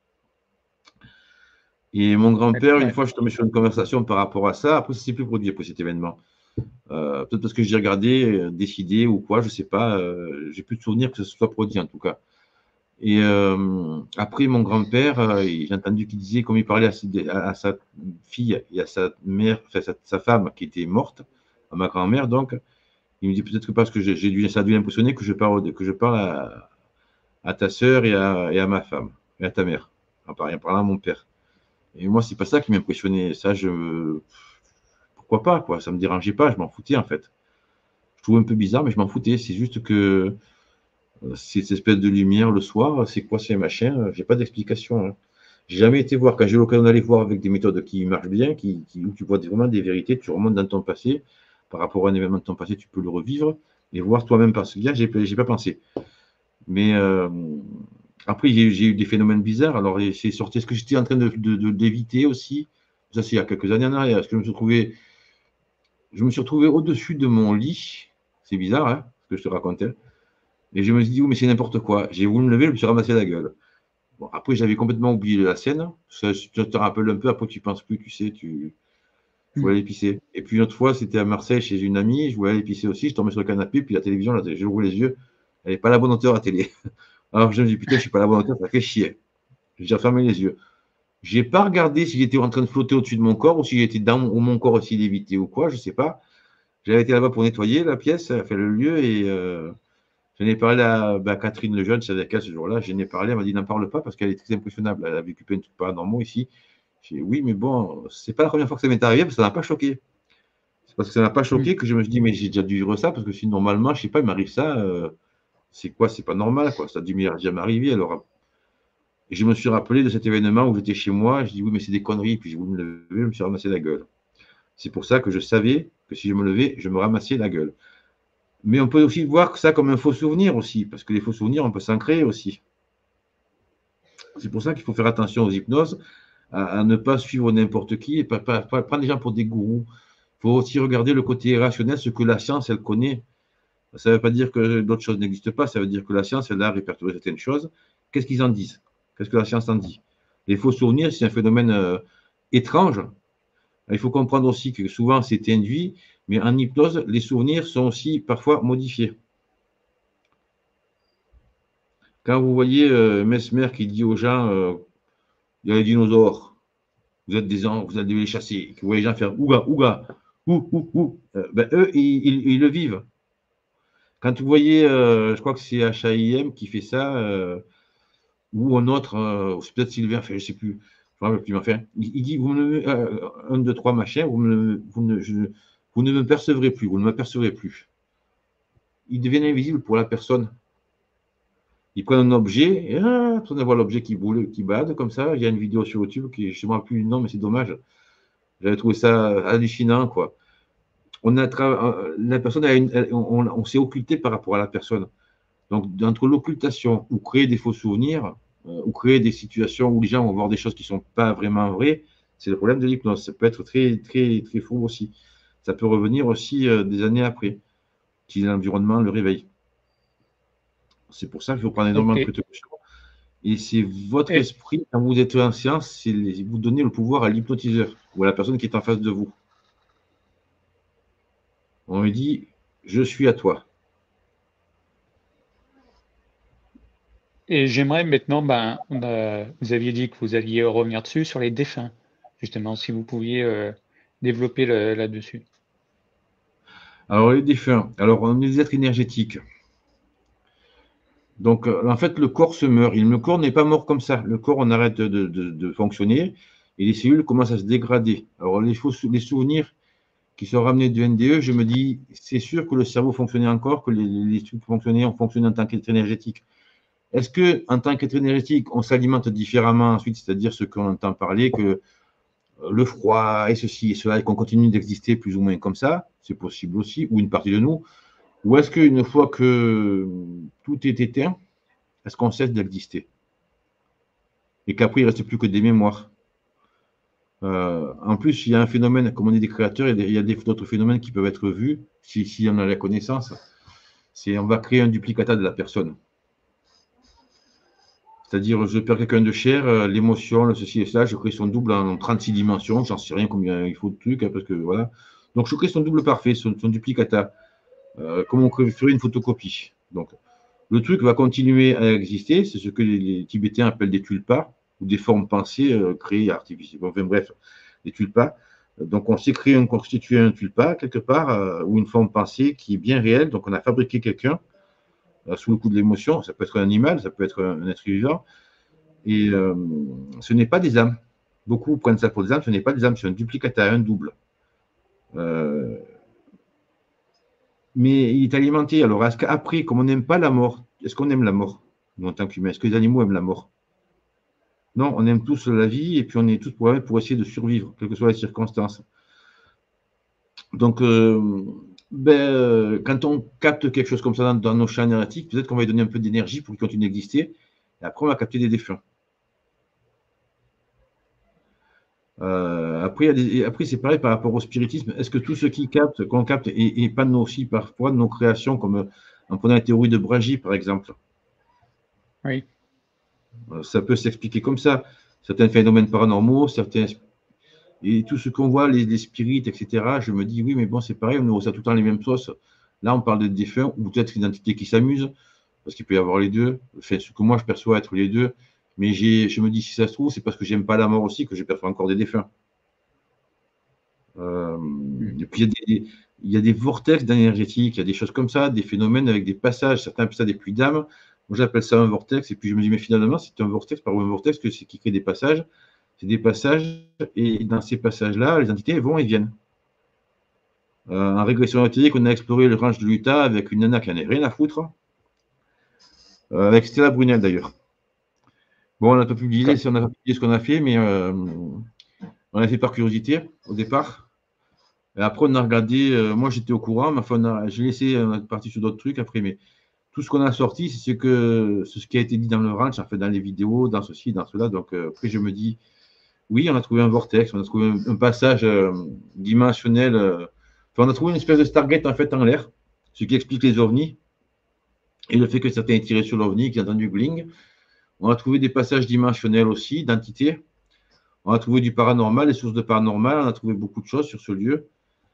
Et mon grand-père, une fois, je suis tombé sur une conversation par rapport à ça. Après, ça s'est plus produit après cet événement. Euh, peut-être parce que j'ai regardé, euh, décidé ou quoi, je ne sais pas. Euh, j'ai plus de souvenirs que ce soit produit, en tout cas. Et euh, après, mon grand-père, euh, j'ai entendu qu'il disait, comme il parlait à, ses, à, à sa fille et à sa mère, enfin, sa, sa femme qui était morte, à ma grand-mère, donc, il me dit peut-être que parce que j'ai dû, ça a dû l'impressionner que je parle, que je parle à, à ta sœur et à, et à ma femme, et à ta mère, en parlant à mon père. Et moi, c'est pas ça qui m'impressionnait. Ça, je. Pourquoi pas, quoi. Ça me dérangeait pas, je m'en foutais, en fait. Je trouvais un peu bizarre, mais je m'en foutais. C'est juste que cette espèce de lumière le soir, c'est quoi ces machins? J'ai pas d'explication. Hein. J'ai jamais été voir. Quand j'ai eu l'occasion d'aller voir avec des méthodes qui marchent bien, qui, qui, où tu vois vraiment des vérités, tu remontes dans ton passé, par rapport à un événement de ton passé, tu peux le revivre et voir toi-même par ce qu'il y a, j'ai, j'ai pas pensé. Mais euh, après, j'ai, j'ai eu des phénomènes bizarres. Alors, c'est sorti. Est-ce que j'étais en train de, de, de, d'éviter aussi? Ça, c'est il y a quelques années en arrière. Est-ce que je me suis retrouvé, je me suis retrouvé au-dessus de mon lit? C'est bizarre, hein, ce que je te racontais. Et je me suis dit, oh, mais c'est n'importe quoi. J'ai voulu me lever, je me suis ramassé la gueule. Bon, après, j'avais complètement oublié la scène. Ça, je te rappelle un peu, après, tu ne penses plus, tu sais, tu. Je voulais aller pisser. Et puis, une autre fois, c'était à Marseille, chez une amie, je voulais aller pisser aussi, je tombais sur le canapé, puis la télévision, là, j'ai ouvert les yeux, elle n'est pas à la bonne hauteur, la télé. Alors, je me dis, putain, je ne suis pas à la bonne hauteur, ça fait chier. J'ai refermé les yeux. Je n'ai pas regardé si j'étais en train de flotter au-dessus de mon corps, ou si j'étais dans mon, mon corps aussi lévité ou quoi, je ne sais pas. J'avais été là-bas pour nettoyer la pièce, fait le lieu, et. Euh, J'en ai parlé à bah, Catherine Lejeune, c'est avec elle ce jour-là. J'en ai parlé, elle m'a dit n'en parle pas parce qu'elle est très impressionnable. Elle a vécu plein de trucs paranormaux ici. J'ai dit oui, mais bon, c'est pas la première fois que ça m'est arrivé parce que ça n'a pas choqué. C'est parce que ça n'a pas choqué que je me suis dit, mais j'ai déjà dû vivre ça parce que si normalement, je sais pas, il m'arrive ça, euh, c'est quoi, c'est pas normal, quoi. Ça a dû jamais arriver. Alors, Et je me suis rappelé de cet événement où j'étais chez moi. Je dis, oui, mais c'est des conneries. Puis j'ai voulu me lever, je me suis ramassé la gueule. C'est pour ça que je savais que si je me levais, je me ramassais la gueule. Mais on peut aussi voir ça comme un faux souvenir aussi, parce que les faux souvenirs, on peut s'en créer aussi. C'est pour ça qu'il faut faire attention aux hypnoses, à, à ne pas suivre n'importe qui et pas, pas, pas prendre les gens pour des gourous. Il faut aussi regarder le côté rationnel, ce que la science, elle connaît. Ça ne veut pas dire que d'autres choses n'existent pas, ça veut dire que la science, elle a répertorié certaines choses. Qu'est-ce qu'ils en disent? Qu'est-ce que la science en dit? Les faux souvenirs, c'est un phénomène euh, étrange. Il faut comprendre aussi que souvent, c'est induit, mais en hypnose, les souvenirs sont aussi parfois modifiés. Quand vous voyez euh, Mesmer qui dit aux gens, euh, il y a les dinosaures, vous êtes des ans, vous allez les chasser, que vous voyez les gens faire ouga, ouga, ou, ou, ou, euh, ben, eux, ils, ils, ils, le vivent. Quand vous voyez, euh, je crois que c'est H A I M qui fait ça, euh, ou un autre, euh, peut-être Sylvain, enfin, je ne sais plus, je ne me rappelle plus, enfin, il, il dit, vous ne, euh, un, deux, trois, machin, vous ne, vous, ne, je, vous ne me percevrez plus, vous ne m'apercevrez plus. Il devient invisible pour la personne. Ils prennent un objet, et ah, on voit l'objet qui boule, qui bade comme ça. Il y a une vidéo sur YouTube qui, je ne me rappelle plus le nom, mais c'est dommage. J'avais trouvé ça hallucinant, quoi. On a la personne, a une, on, on s'est occulté par rapport à la personne. Donc, entre l'occultation ou créer des faux souvenirs, euh, ou créer des situations où les gens vont voir des choses qui ne sont pas vraiment vraies, c'est le problème de l'hypnose. Ça peut être très, très, très faux aussi. Ça peut revenir aussi euh, des années après, si l'environnement le réveille. C'est pour ça qu'il faut prendre énormément de précautions. Et c'est votre Et, esprit, quand vous êtes en séance, c'est vous donnez le pouvoir à l'hypnotiseur ou à la personne qui est en face de vous. On lui dit, je suis à toi. et j'aimerais maintenant, ben, on a, vous aviez dit que vous alliez revenir dessus sur les défunts, justement, si vous pouviez euh, développer le, là-dessus. Alors, les défunts, alors on est des êtres énergétiques. Donc, euh, en fait, le corps se meurt. Et le corps n'est pas mort comme ça. Le corps, on arrête de, de, de fonctionner et les cellules commencent à se dégrader. Alors, les, faux, les souvenirs qui sont ramenés du N D E, je me dis, c'est sûr que le cerveau fonctionnait encore, que les, les trucs fonctionnaient, ont fonctionné en tant qu'être énergétique. Est-ce que, en tant qu'être énergétique, on s'alimente différemment ensuite, c'est-à-dire ce qu'on entend parler, que le froid et ceci et cela, et qu'on continue d'exister plus ou moins comme ça, c'est possible aussi, ou une partie de nous, ou est-ce qu'une fois que tout est éteint, est-ce qu'on cesse d'exister? Et qu'après, il ne reste plus que des mémoires. Euh, en plus, il y a un phénomène, comme on est des créateurs, il y a d'autres phénomènes qui peuvent être vus, si, si on a la connaissance, c'est on va créer un duplicata de la personne. C'est-à-dire, je perds quelqu'un de cher, l'émotion, le ceci et cela, je crée son double en trente-six dimensions, j'en sais rien combien il faut de trucs, hein, parce que voilà. Donc, je crée son double parfait, son, son duplicata, euh, comme on ferait une photocopie. Donc, le truc va continuer à exister, c'est ce que les, les Tibétains appellent des tulpas, ou des formes pensées euh, créées artificiellement. Enfin bref, des tulpas. Donc, on s'est créé, on constitué un tulpa quelque part, euh, ou une forme pensée qui est bien réelle. Donc, on a fabriqué quelqu'un euh, sous le coup de l'émotion. Ça peut être un animal, ça peut être un, un être vivant. Et euh, ce n'est pas des âmes. Beaucoup prennent ça pour des âmes, ce n'est pas des âmes, c'est un duplicata, un double. Euh, mais il est alimenté. Alors, est-ce qu'après, comme on n'aime pas la mort, est-ce qu'on aime la mort, nous, en tant qu'humains? Est-ce que les animaux aiment la mort? Non, on aime tous la vie et puis on est tous programmés pour essayer de survivre, quelles que soient les circonstances. Donc, euh, ben, euh, quand on capte quelque chose comme ça dans, dans nos champs énergétiques, peut-être qu'on va lui donner un peu d'énergie pour qu'il continue d'exister. Et après, on va capter des défunts. Euh, après, après c'est pareil par rapport au spiritisme. Est-ce que tout ce qui capte, qu'on capte, est, est pas nous aussi parfois de nos créations, comme en prenant la théorie de Bragi, par exemple? Oui. Ça peut s'expliquer comme ça. Certains phénomènes paranormaux, certains. Et tout ce qu'on voit, les, les spirites, et cetera, je me dis, oui, mais bon, c'est pareil, on reçoit tout le temps les mêmes sauces. Là, on parle de défunts, ou peut-être une entité qui s'amuse, parce qu'il peut y avoir les deux. Enfin, ce que moi, je perçois être les deux. Mais je me dis, si ça se trouve, c'est parce que j'aime pas la mort aussi que je perçois encore des défunts. Euh, mmh. Et puis, il y, a des, il y a des vortex d'énergétique, il y a des choses comme ça, des phénomènes avec des passages. Certains appellent ça des pluies d'âme. Moi, j'appelle ça un vortex. Et puis, je me dis, mais finalement, c'est un vortex par un vortex que c'est qui crée des passages. C'est des passages, et dans ces passages-là, les entités vont et viennent. Euh, en régression énergétique, on a exploré le range de l'Utah avec une nana qui n'en a rien à foutre, euh, avec Stella Brunel d'ailleurs. Bon, on n'a pas publié, on n'a pas publié ce qu'on a fait, mais euh, on a fait par curiosité au départ. Et après, on a regardé. Euh, moi, j'étais au courant, mais enfin, j'ai laissé, on est parti sur d'autres trucs après. Mais tout ce qu'on a sorti, c'est ce, que, ce qui a été dit dans le ranch, en fait, dans les vidéos, dans ceci, dans cela. Donc, euh, après, je me dis, oui, on a trouvé un vortex, on a trouvé un, un passage euh, dimensionnel. Euh, enfin, on a trouvé une espèce de Stargate, en fait, en l'air, ce qui explique les ovnis et le fait que certains aient tiré sur l'ovni, qu'ils ont entendu gling. On a trouvé des passages dimensionnels aussi, d'entités. On a trouvé du paranormal, des sources de paranormal. On a trouvé beaucoup de choses sur ce lieu.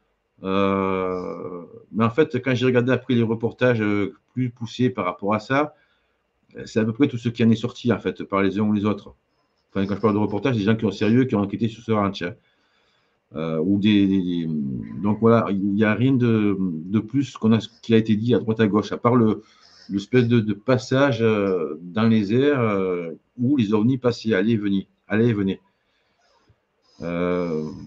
Euh, mais en fait, quand j'ai regardé après les reportages euh, plus poussés par rapport à ça, c'est à peu près tout ce qui en est sorti, en fait, par les uns ou les autres. Enfin, quand je parle de reportages, des gens qui ont sérieux, qui ont enquêté sur ce ranch. Hein. Euh, ou des, des, des, Donc voilà, il n'y a rien de, de plus qu'on a, qui a été dit à droite à gauche, à part le, l'espèce de, de passage euh, dans les airs euh, où les ovnis passaient, allaient et venaient. Allaient et venaient. Euh...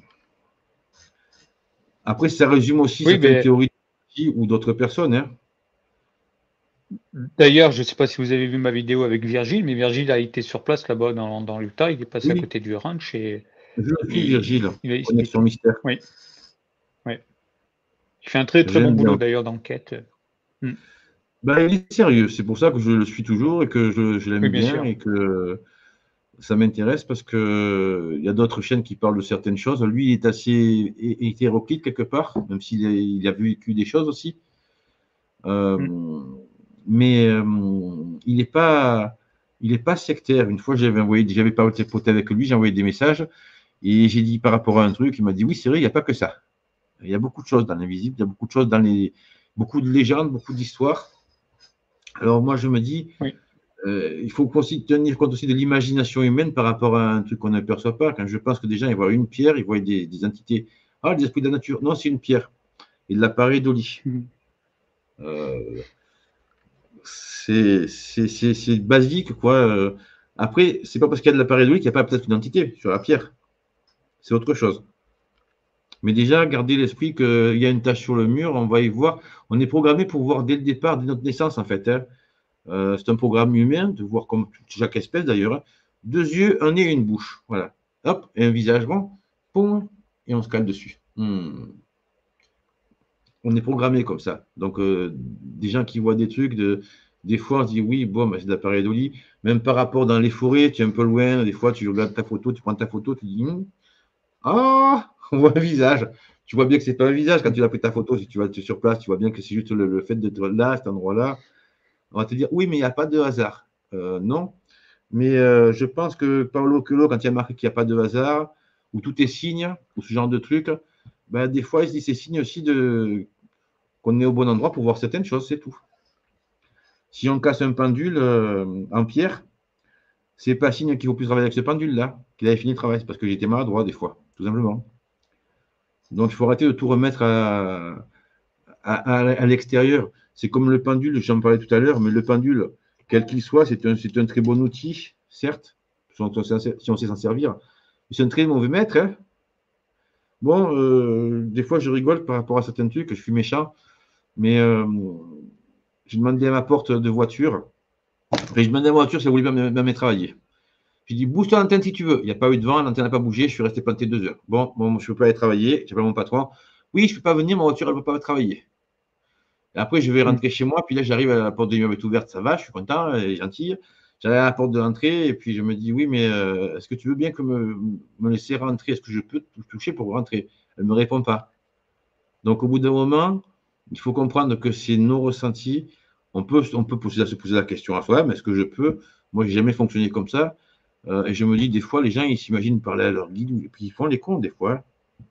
Après, ça résume aussi Oui, certaines mais théories ou d'autres personnes. Hein. d'ailleurs, je ne sais pas si vous avez vu ma vidéo avec Virgile, mais Virgile a été sur place là-bas dans, dans l'Utah. Il est passé à Oui, côté du ranch et je le suis, il, Virgile, il a Connexion expliqué. Mystère. Oui, oui. Il fait un très très bon J'aime boulot bien. d'ailleurs d'enquête. Hmm. Ben, il est sérieux, c'est pour ça que je le suis toujours et que je, je l'aime Oui, bien bien sûr. et que ça m'intéresse parce que il y a d'autres chaînes qui parlent de certaines choses. Lui, il est assez hétéroclite quelque part, même s'il a, il a vécu des choses aussi. Euh, Hmm. mais euh, il n'est pas, il est pas sectaire. Une fois, j'avais envoyé, j'avais parlé avec lui, j'ai envoyé des messages et j'ai dit par rapport à un truc, il m'a dit oui, c'est vrai, il n'y a pas que ça. Il y a beaucoup de choses dans l'invisible, il y a beaucoup de choses dans les, beaucoup de légendes, beaucoup d'histoires. Alors moi, je me dis, Oui. euh, il faut aussi tenir compte aussi de l'imagination humaine par rapport à un truc qu'on ne perçoit pas. Quand je pense que des gens, ils voient une pierre, ils voient des, des entités. Ah, les esprits de la nature. Non, c'est une pierre. Et de l'appareil d'Oli. Hmm. Euh, c'est c'est basique, quoi. Euh, Après, c'est pas parce qu'il y a de l'appareil d'Oli qu'il n'y a pas peut-être une entité sur la pierre. C'est autre chose. Mais déjà, gardez l'esprit qu'il y a une tache sur le mur, on va y voir. On est programmé pour voir dès le départ, dès notre naissance, en fait. Hein. Euh, c'est un programme humain, de voir comme chaque espèce d'ailleurs. Hein. Deux yeux, un nez et une bouche. Voilà. Hop, et un visage rond. Poum, et on se cale dessus. Hmm. On est programmé comme ça. Donc, euh, des gens qui voient des trucs, de, des fois, on se dit oui, bon, ben, c'est de l'appareil d'Oli. Même par rapport dans les forêts, tu es un peu loin. Des fois, tu regardes ta photo, tu prends ta photo, tu dis hmm, ah, on voit un visage. Tu vois bien que c'est pas un visage quand tu as pris ta photo. Si tu vas sur place, tu vois bien que c'est juste le, le fait d'être là, à cet endroit-là. On va te dire oui, mais il n'y a pas de hasard. Euh, non. Mais euh, je pense que Paolo Coelho, quand il a marqué qu'il n'y a pas de hasard, ou tout est signe, ou ce genre de truc, ben, des fois, il se dit c'est signe aussi de qu'on est au bon endroit pour voir certaines choses, c'est tout. Si on casse un pendule euh, en pierre, c'est pas signe qu'il faut plus travailler avec ce pendule-là, qu'il avait fini le travail, c'est parce que j'étais maladroit des fois, tout simplement. Donc il faut arrêter de tout remettre à, à, à, à l'extérieur. C'est comme le pendule, j'en parlais tout à l'heure, mais le pendule, quel qu'il soit, c'est un, un, très bon outil, certes, si on, si on sait s'en servir. C'est un très mauvais maître. Hein. Bon, euh, des fois, je rigole par rapport à certains trucs, je suis méchant, mais euh, j'ai demandé à ma porte de voiture. Enfin, j'ai demandé à ma voiture si elle voulait bien me travailler. J'ai dit, bouge ton antenne si tu veux. Il n'y a pas eu de vent, l'antenne n'a pas bougé, je suis resté planté deux heures. Bon, bon je ne peux pas aller travailler, j'appelle mon patron. Oui, je ne peux pas venir, ma voiture, elle ne peut pas travailler. Et après, je vais Hmm. rentrer chez moi, puis là, j'arrive à la porte de l'immeuble est ouverte, ça va, je suis content, elle est gentille. J'arrive à la porte de l'entrée, et puis je me dis, oui, mais euh, est-ce que tu veux bien que me, me laisser rentrer? Est-ce que je peux te toucher pour rentrer? Elle ne me répond pas. Donc, au bout d'un moment, il faut comprendre que c'est nos ressentis. On peut, on peut poser, se poser la question à soi-même, est-ce que je peux? Moi, je n'ai jamais fonctionné comme ça. Euh, et je me dis, des fois, les gens, ils s'imaginent parler à leur guide, et puis ils font les cons, des fois.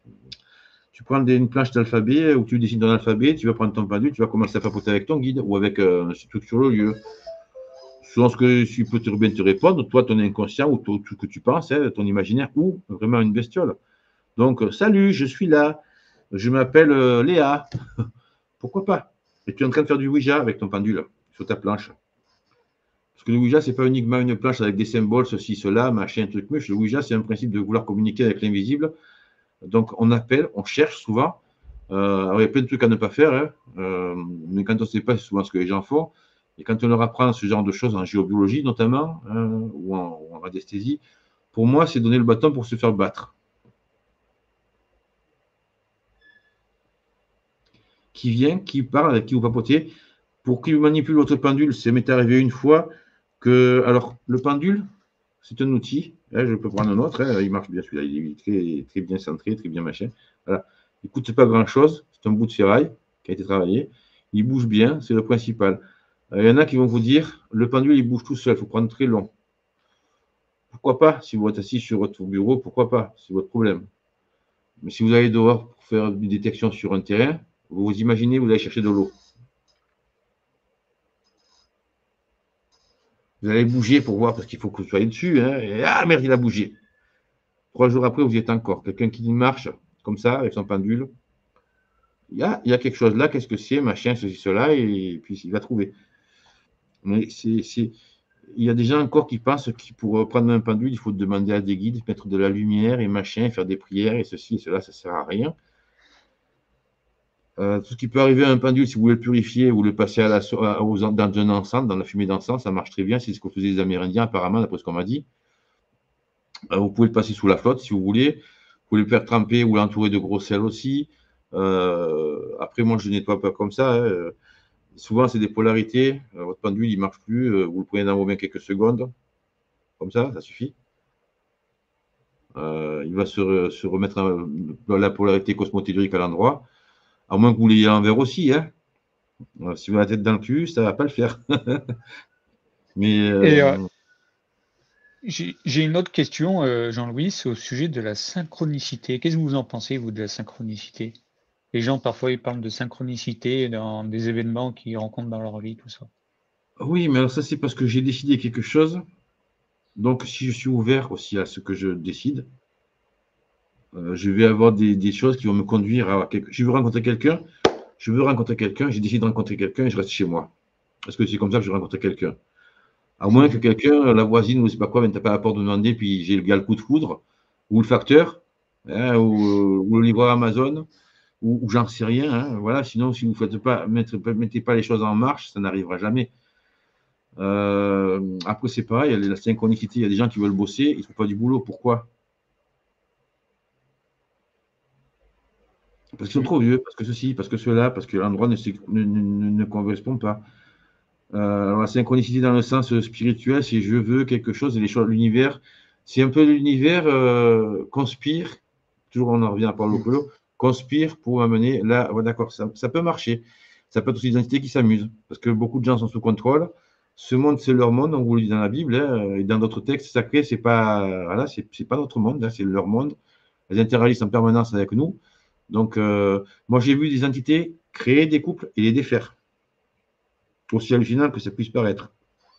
Tu prends des, une planche d'alphabet où tu dessines ton alphabet, tu vas prendre ton pendule, tu vas commencer à papoter avec ton guide ou avec euh, un truc sur le lieu. Selon ce que tu peux te, bien te répondre, toi, ton inconscient ou tout ce que tu penses, hein, ton imaginaire, ou vraiment une bestiole. Donc, euh, salut, je suis là, je m'appelle euh, Léa. Pourquoi pas? Et tu es en train de faire du Ouija avec ton pendule sur ta planche. Parce que le Ouija, c'est pas uniquement une planche avec des symboles, ceci, cela, machin, truc, muche. Le Ouija, c'est un principe de vouloir communiquer avec l'invisible. Donc, on appelle, on cherche souvent. Euh, alors, il y a plein de trucs à ne pas faire, hein. euh, mais quand on ne sait pas, c'est souvent ce que les gens font. Et quand on leur apprend ce genre de choses en géobiologie notamment, hein, ou, en, ou en radiesthésie, pour moi, c'est donner le bâton pour se faire battre. Qui vient, qui parle, avec qui vous papotez, pour qui manipule votre pendule. Ça m'est arrivé une fois que, alors, le pendule, c'est un outil. Hein, je peux prendre un autre. Hein, il marche bien celui-là. Il est très, très bien centré, très bien machin. Voilà. Il ne coûte pas grand-chose. C'est un bout de ferraille qui a été travaillé. Il bouge bien. C'est le principal. Il y en a qui vont vous dire, le pendule, il bouge tout seul. Il faut prendre très long. Pourquoi pas? Si vous êtes assis sur votre bureau, pourquoi pas? C'est votre problème. Mais si vous allez dehors pour faire une détection sur un terrain, vous vous imaginez, vous allez chercher de l'eau. Vous allez bouger pour voir, parce qu'il faut que vous soyez dessus. Hein, et, ah merde, il a bougé. Trois jours après, vous y êtes encore. Quelqu'un qui marche comme ça, avec son pendule. Il y a, il y a quelque chose là, qu'est-ce que c'est, machin, ceci, cela, et puis il va trouver. Mais c'est, c'est, il y a des gens encore qui pensent que pour prendre un pendule, il faut demander à des guides, mettre de la lumière et machin, faire des prières et ceci et cela, ça ne sert à rien. Euh, tout ce qui peut arriver à un pendule, si vous voulez le purifier ou le passer à la, à, aux, dans un encens, dans la fumée d'encens, ça marche très bien. C'est ce que faisaient les Amérindiens, apparemment, d'après ce qu'on m'a dit. Euh, vous pouvez le passer sous la flotte, si vous voulez. Vous pouvez le faire tremper ou l'entourer de gros sel aussi. Euh, après, moi, je ne nettoie pas comme ça. Hein. Souvent, c'est des polarités. Euh, votre pendule, il ne marche plus. Euh, vous le prenez dans vos mains quelques secondes. Comme ça, ça suffit. Euh, il va se, se remettre à, à la polarité cosmotellurique à l'endroit. À moins que vous l'ayez à l'envers aussi. Hein. Alors, si vous avez la tête dans le cul, ça ne va pas le faire. Mais Et euh, euh, j'ai une autre question, euh, Jean-Louis, c'est au sujet de la synchronicité. Qu'est-ce que vous en pensez, vous, de la synchronicité? Les gens, parfois, ils parlent de synchronicité dans des événements qu'ils rencontrent dans leur vie, tout ça. oui, mais alors ça, c'est parce que j'ai décidé quelque chose. Donc, si je suis ouvert aussi à ce que je décide, euh, je vais avoir des, des, choses qui vont me conduire à quelque... Je veux rencontrer quelqu'un, je veux rencontrer quelqu'un, j'ai décidé de rencontrer quelqu'un et je reste chez moi. Parce que c'est comme ça que je vais rencontrer quelqu'un. À moins que quelqu'un, la voisine ou je ne sais pas quoi, vienne taper à la porte de demander, puis j'ai le gars le coup de foudre, ou le facteur, hein, ou, ou le livreur Amazon, ou, ou j'en sais rien. Hein, voilà. Sinon, si vous ne pas, mettez, mettez pas les choses en marche, ça n'arrivera jamais. Euh, après, c'est pareil, il y a la synchronicité, il y a des gens qui veulent bosser, ils ne trouvent pas du boulot. Pourquoi? Parce qu'ils sont trop vieux, parce que ceci, parce que cela, parce que l'endroit ne, ne, ne, ne correspond pas. Euh, alors la synchronicité dans le sens spirituel, c'est je veux quelque chose, et les choses, l'univers, c'est un peu l'univers euh, conspire, toujours on en revient à Paulo Coelho, conspire pour m'amener là, ouais, d'accord, ça, ça peut marcher. Ça peut être aussi des entités qui s'amusent, parce que beaucoup de gens sont sous contrôle. Ce monde, c'est leur monde, on vous le dit dans la Bible, hein, et dans d'autres textes sacrés, c'est pas, voilà, c'est, c'est pas notre monde, hein, c'est leur monde. Elles interagissent en permanence avec nous. Donc, euh, moi, j'ai vu des entités créer des couples et les défaire. Aussi hallucinant que ça puisse paraître.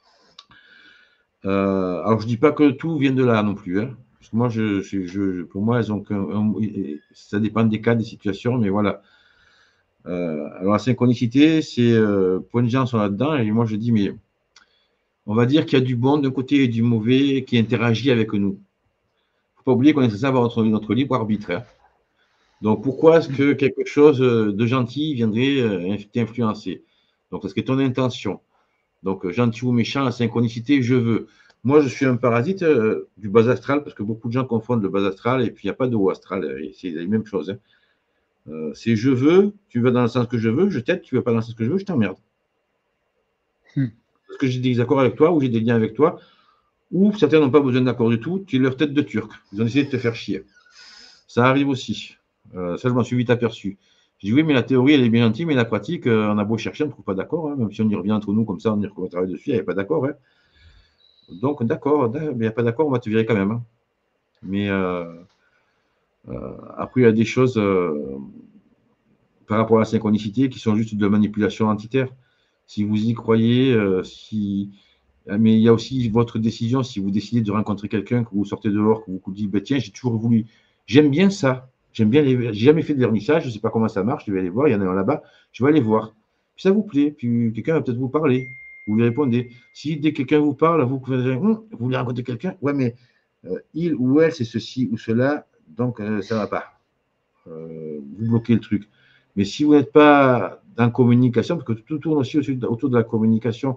Euh, alors, je ne dis pas que tout vient de là non plus. Hein, parce que moi, je, je, je, pour moi, elles ont qu'un, un, ça dépend des cas, des situations, mais voilà. Euh, alors, la synchronicité, c'est euh, plein de gens sont là-dedans, et moi, je dis, mais on va dire qu'il y a du bon d'un côté et du mauvais qui interagit avec nous. Il ne faut pas oublier qu'on est censé avoir notre, notre libre arbitre. Hein. Donc, pourquoi est-ce que quelque chose de gentil viendrait euh, t'influencer? Donc, est-ce que ton intention? Donc, gentil ou méchant, la synchronicité, je veux. Moi, je suis un parasite euh, du bas astral, parce que beaucoup de gens confondent le bas astral et puis il n'y a pas de haut astral. C'est la même chose. Hein. Euh, c'est je veux, tu vas dans le sens que je veux, je t'aide, tu ne vas pas dans le sens que je veux, je t'emmerde. Hmm. Parce que j'ai des accords avec toi ou j'ai des liens avec toi, ou certains n'ont pas besoin d'accord du tout, tu es leur tête de turc. Ils ont essayé de te faire chier. Ça arrive aussi. Euh, ça, je m'en suis vite aperçu. Je dis oui, mais la théorie, elle est bien gentille, mais la pratique, euh, on a beau chercher, on ne trouve pas d'accord. Hein, même si on y revient entre nous comme ça, on y travaille dessus, il n'y a pas d'accord. Hein. Donc, d'accord, mais il n'y a pas d'accord, on va te virer quand même. Hein. Mais euh, euh, après, il y a des choses euh, par rapport à la synchronicité qui sont juste de la manipulation entitaire. Si vous y croyez, euh, si... mais il y a aussi votre décision. Si vous décidez de rencontrer quelqu'un, que vous sortez dehors, que vous vous dites, bah, tiens, j'ai toujours voulu, j'aime bien ça. J'aime bien les... J'ai jamais fait de vernissage, je ne sais pas comment ça marche, je vais aller voir, il y en a un là-bas, je vais aller voir. Puis ça vous plaît, puis quelqu'un va peut-être vous parler. Vous lui répondez. Si dès que quelqu'un vous parle, vous pouvez hum, vous voulez rencontrer quelqu'un, ouais, mais euh, il ou elle, c'est ceci ou cela, donc euh, ça ne va pas. Euh, vous bloquez le truc. Mais si vous n'êtes pas en communication, parce que tout tourne aussi autour de la communication,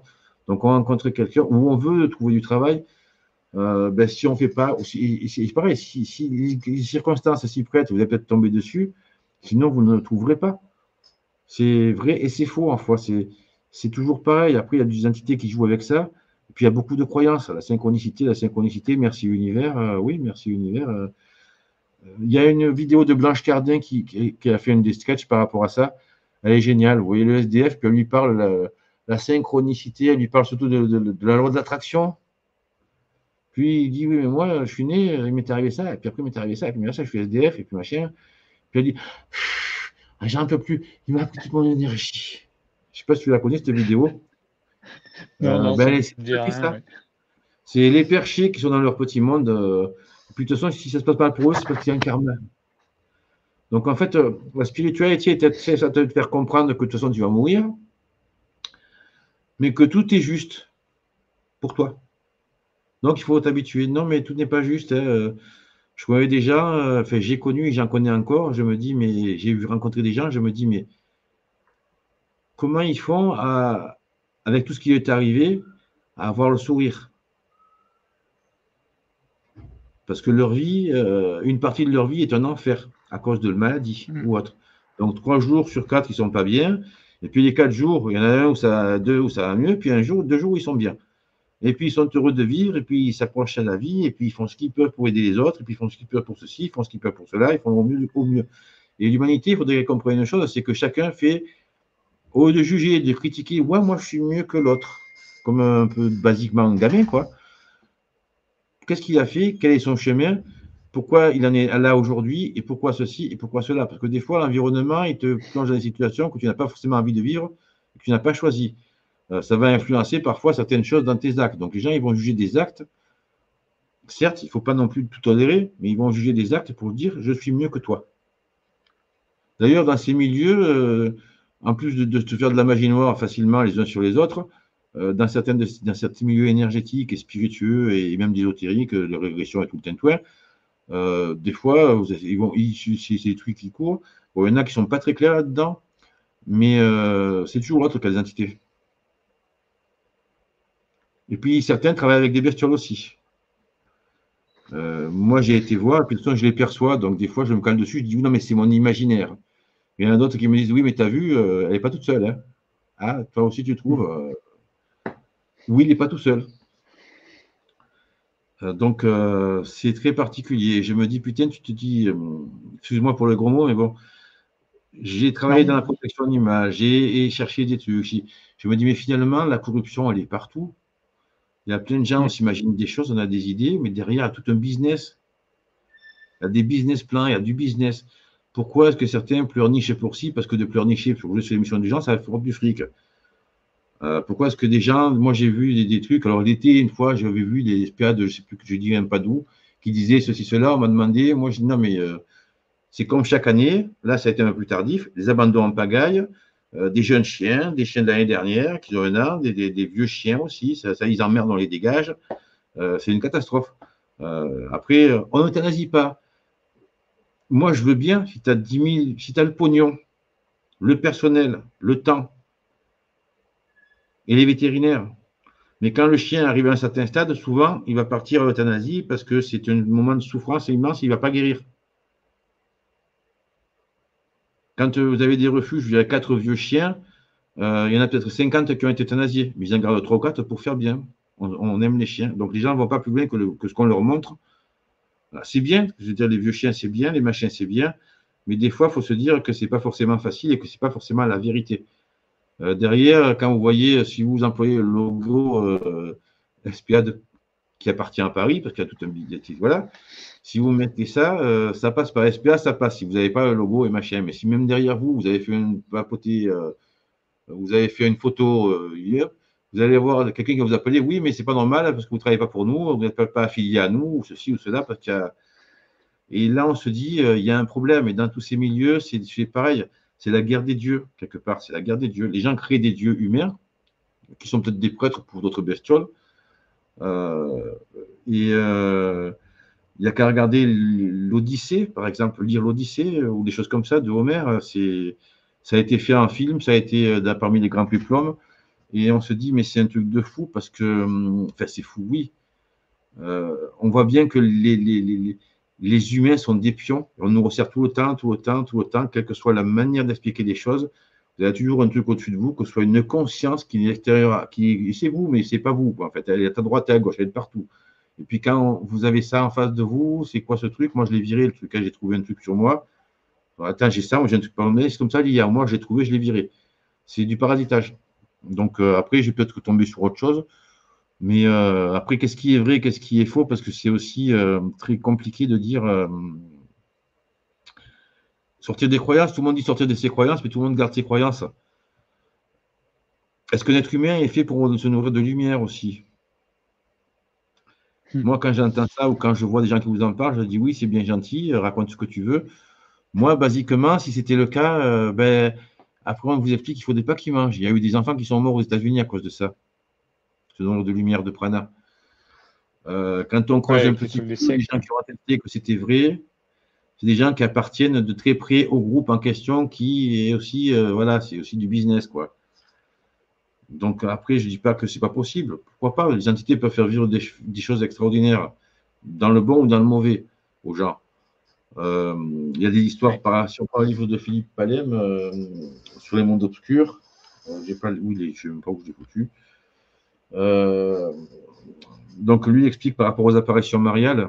Donc, on rencontre quelqu'un où on veut trouver du travail. Euh, ben, si on ne fait pas, c'est pareil, si, si les circonstances s'y prêtent, vous allez peut-être tomber dessus, sinon vous ne le trouverez pas. C'est vrai et c'est faux, en foi. C'est toujours pareil. Après, il y a des entités qui jouent avec ça. Et puis, il y a beaucoup de croyances. La synchronicité, la synchronicité, merci univers. Euh, oui, merci univers. Euh, il y a une vidéo de Blanche Cardin qui, qui, qui a fait une des sketchs par rapport à ça. Elle est géniale. Vous voyez le S D F, puis elle lui parle la, la synchronicité, elle lui parle surtout de, de, de la loi de l'attraction. Puis il dit, oui, mais moi, je suis né, il m'est arrivé ça, et puis après, il m'est arrivé ça, et puis ça, je suis S D F, et puis machin. Puis elle dit, j'en peux plus, il m'a pris toute mon énergie. Je ne sais pas si tu la connais, cette vidéo. Non, Euh, non, ça ben, me c'est dit rien. ça. Ouais. C'est les perchés qui sont dans leur petit monde. Euh, puis de toute façon, si ça ne se passe pas pour eux, c'est parce qu'il y a un karma. Donc en fait, euh, la spiritualité, c'est ça te faire comprendre que de toute façon, tu vas mourir, mais que tout est juste pour toi. Donc il faut t'habituer. Non, mais tout n'est pas juste. Hein. Je connais des gens, euh, enfin, j'ai connu et j'en connais encore. Je me dis, mais j'ai vu rencontrer des gens, je me dis, mais comment ils font à, avec tout ce qui est arrivé, à avoir le sourire? Parce que leur vie, euh, une partie de leur vie est un enfer à cause de maladie Mm. ou autre. Donc trois jours sur quatre, ils ne sont pas bien. Et puis les quatre jours, il y en a un où ça, deux où ça va mieux. Puis un jour, deux jours où ils sont bien. Et puis ils sont heureux de vivre. Et puis ils s'approchent à la vie. Et puis ils font ce qu'ils peuvent pour aider les autres. Et puis ils font ce qu'ils peuvent pour ceci, ils font ce qu'ils peuvent pour cela. Ils font au mieux, au mieux. Et l'humanité, il faudrait comprendre une chose, c'est que chacun fait, au lieu de juger, de critiquer, ouais, moi je suis mieux que l'autre, comme un peu basiquement gamin, quoi. Qu'est-ce qu'il a fait? Quel est son chemin? Pourquoi il en est là aujourd'hui? Et pourquoi ceci? Et pourquoi cela? Parce que des fois, l'environnement, il te plonge dans des situations que tu n'as pas forcément envie de vivre, que tu n'as pas choisi. Euh, ça va influencer parfois certaines choses dans tes actes. Donc les gens, ils vont juger des actes. Certes, il ne faut pas non plus tout tolérer, mais ils vont juger des actes pour dire je suis mieux que toi. D'ailleurs, dans ces milieux, euh, en plus de, de te faire de la magie noire facilement les uns sur les autres, euh, dans, certaines, dans certains milieux énergétiques et spiritueux et même d'ésotérique, de régression et tout le tintouin, euh, des fois, vous avez, ils vont, c'est des trucs qui courent. Bon, il y en a qui ne sont pas très clairs là-dedans, mais euh, c'est toujours l'autre qui a des entités. Et puis, certains travaillent avec des bestioles aussi. Euh, moi, j'ai été voir, et puis de toute façon, je les perçois, donc des fois, je me calme dessus, je dis, non, mais c'est mon imaginaire. Il y en a d'autres qui me disent, oui, mais tu as vu, euh, elle n'est pas toute seule. Hein. Ah, toi aussi, tu trouves euh, oui, il n'est pas tout seul. Euh, donc, euh, c'est très particulier. Je me dis, putain, tu te dis, euh, excuse-moi pour le gros mot, mais bon, j'ai travaillé Non, dans la protection d'image, j'ai cherché des trucs. Je me dis, mais finalement, la corruption, elle est partout. Il y a plein de gens, on mm. s'imagine des choses, on a des idées, mais derrière, il y a tout un business. Il y a des business plans, il y a du business. Pourquoi est-ce que certains pleurnichent pour ci? Parce que de pleurnicher pour jouer sur l'émission des gens, ça fait du fric. Euh, pourquoi est-ce que des gens, moi j'ai vu des, des trucs, alors l'été, une fois, j'avais vu des S P A de, je ne sais plus, je dis même pas d'où, qui disaient ceci, cela, on m'a demandé, moi je dis non, mais euh, c'est comme chaque année, là ça a été un peu plus tardif, des abandons en pagaille, euh, des jeunes chiens, des chiens de l'année dernière, qui ont un an, des, des, des vieux chiens aussi, ça, ça ils emmerdent, on les dégage, euh, c'est une catastrophe. Euh, après, on n'euthanasie pas. Moi je veux bien, si tu as dix mille, si tu as le pognon, le personnel, le temps, et les vétérinaires. Mais quand le chien arrive à un certain stade, souvent, il va partir à l'euthanasie parce que c'est un moment de souffrance immense, il ne va pas guérir. Quand vous avez des refuges, il y a quatre vieux chiens, euh, il y en a peut-être cinquante qui ont été euthanasiés, mais ils en gardent trois ou quatre pour faire bien. On, on aime les chiens. Donc les gens ne vont pas plus loin que, le, que ce qu'on leur montre. C'est bien, je veux dire, les vieux chiens, c'est bien, les machins, c'est bien, mais des fois, il faut se dire que ce n'est pas forcément facile et que ce n'est pas forcément la vérité. Euh, derrière, quand vous voyez, si vous employez le logo euh, S P A de, qui appartient à Paris, parce qu'il y a tout un billet, voilà, si vous mettez ça, euh, ça passe par S P A, ça passe, si vous n'avez pas le logo et machin. Mais si même derrière vous, vous avez fait une papoter, euh, vous avez fait une photo euh, hier, vous allez avoir quelqu'un qui va vous appeler, oui, mais c'est pas normal parce que vous ne travaillez pas pour nous, vous n'êtes pas affilié à nous, ou ceci ou cela, parce qu'il y a... Et là, on se dit, euh, il y a un problème. Et dans tous ces milieux, c'est pareil. C'est la guerre des dieux, quelque part. C'est la guerre des dieux. Les gens créent des dieux humains, qui sont peut-être des prêtres pour d'autres bestioles. Euh, et euh, il n'y a qu'à regarder l'Odyssée, par exemple, lire l'Odyssée ou des choses comme ça de Homère. Ça a été fait en film, ça a été parmi les grands péplums. Et on se dit, mais c'est un truc de fou parce que, enfin, c'est fou, oui. Euh, on voit bien que les, les, les, les humains sont des pions. On nous resserre tout le temps, tout le temps, tout le temps, quelle que soit la manière d'expliquer les choses. Vous avez toujours un truc au-dessus de vous, que ce soit une conscience qui est extérieure, qui c'est vous, mais c'est pas vous, quoi, en fait. Elle est à droite et à gauche, elle est partout. Et puis quand vous avez ça en face de vous, c'est quoi ce truc? Moi, je l'ai viré, le truc. J'ai trouvé un truc sur moi. Alors, attends, j'ai ça, moi j'ai un truc par le c'est comme ça hier. Moi, j'ai trouvé, je l'ai viré. C'est du parasitage. Donc euh, après, j'ai peut-être tombé sur autre chose. Mais euh, après, qu'est-ce qui est vrai, qu'est-ce qui est faux? Parce que c'est aussi euh, très compliqué de dire euh, sortir des croyances. Tout le monde dit sortir de ses croyances, mais tout le monde garde ses croyances. Est-ce que l'être humain est fait pour se nourrir de lumière aussi? Hmm. Moi, quand j'entends ça ou quand je vois des gens qui vous en parlent, je dis oui, c'est bien gentil, raconte ce que tu veux. Moi, basiquement, si c'était le cas, euh, ben, après, on vous explique qu'il ne faudrait pas qu'ils mangent. Il y a eu des enfants qui sont morts aux États-Unis à cause de ça, ce nombre de lumière de prana. Euh, quand on creuse Ouais, un avec les petit trucs des peu, les sectes. gens qui ont attesté que c'était vrai, c'est des gens qui appartiennent de très près au groupe en question qui est aussi, euh, voilà, c'est aussi du business, quoi. Donc après, je ne dis pas que c'est pas possible. Pourquoi pas? Les entités peuvent faire vivre des, des choses extraordinaires, dans le bon ou dans le mauvais, aux gens. Euh, Il y a des histoires, Ouais. par, si on prend le livre de Philippe Palem, euh, sur les mondes obscurs, euh, j'ai pas, oui, les, je ne sais même pas où je l'ai foutu. Euh, donc lui explique par rapport aux apparitions mariales.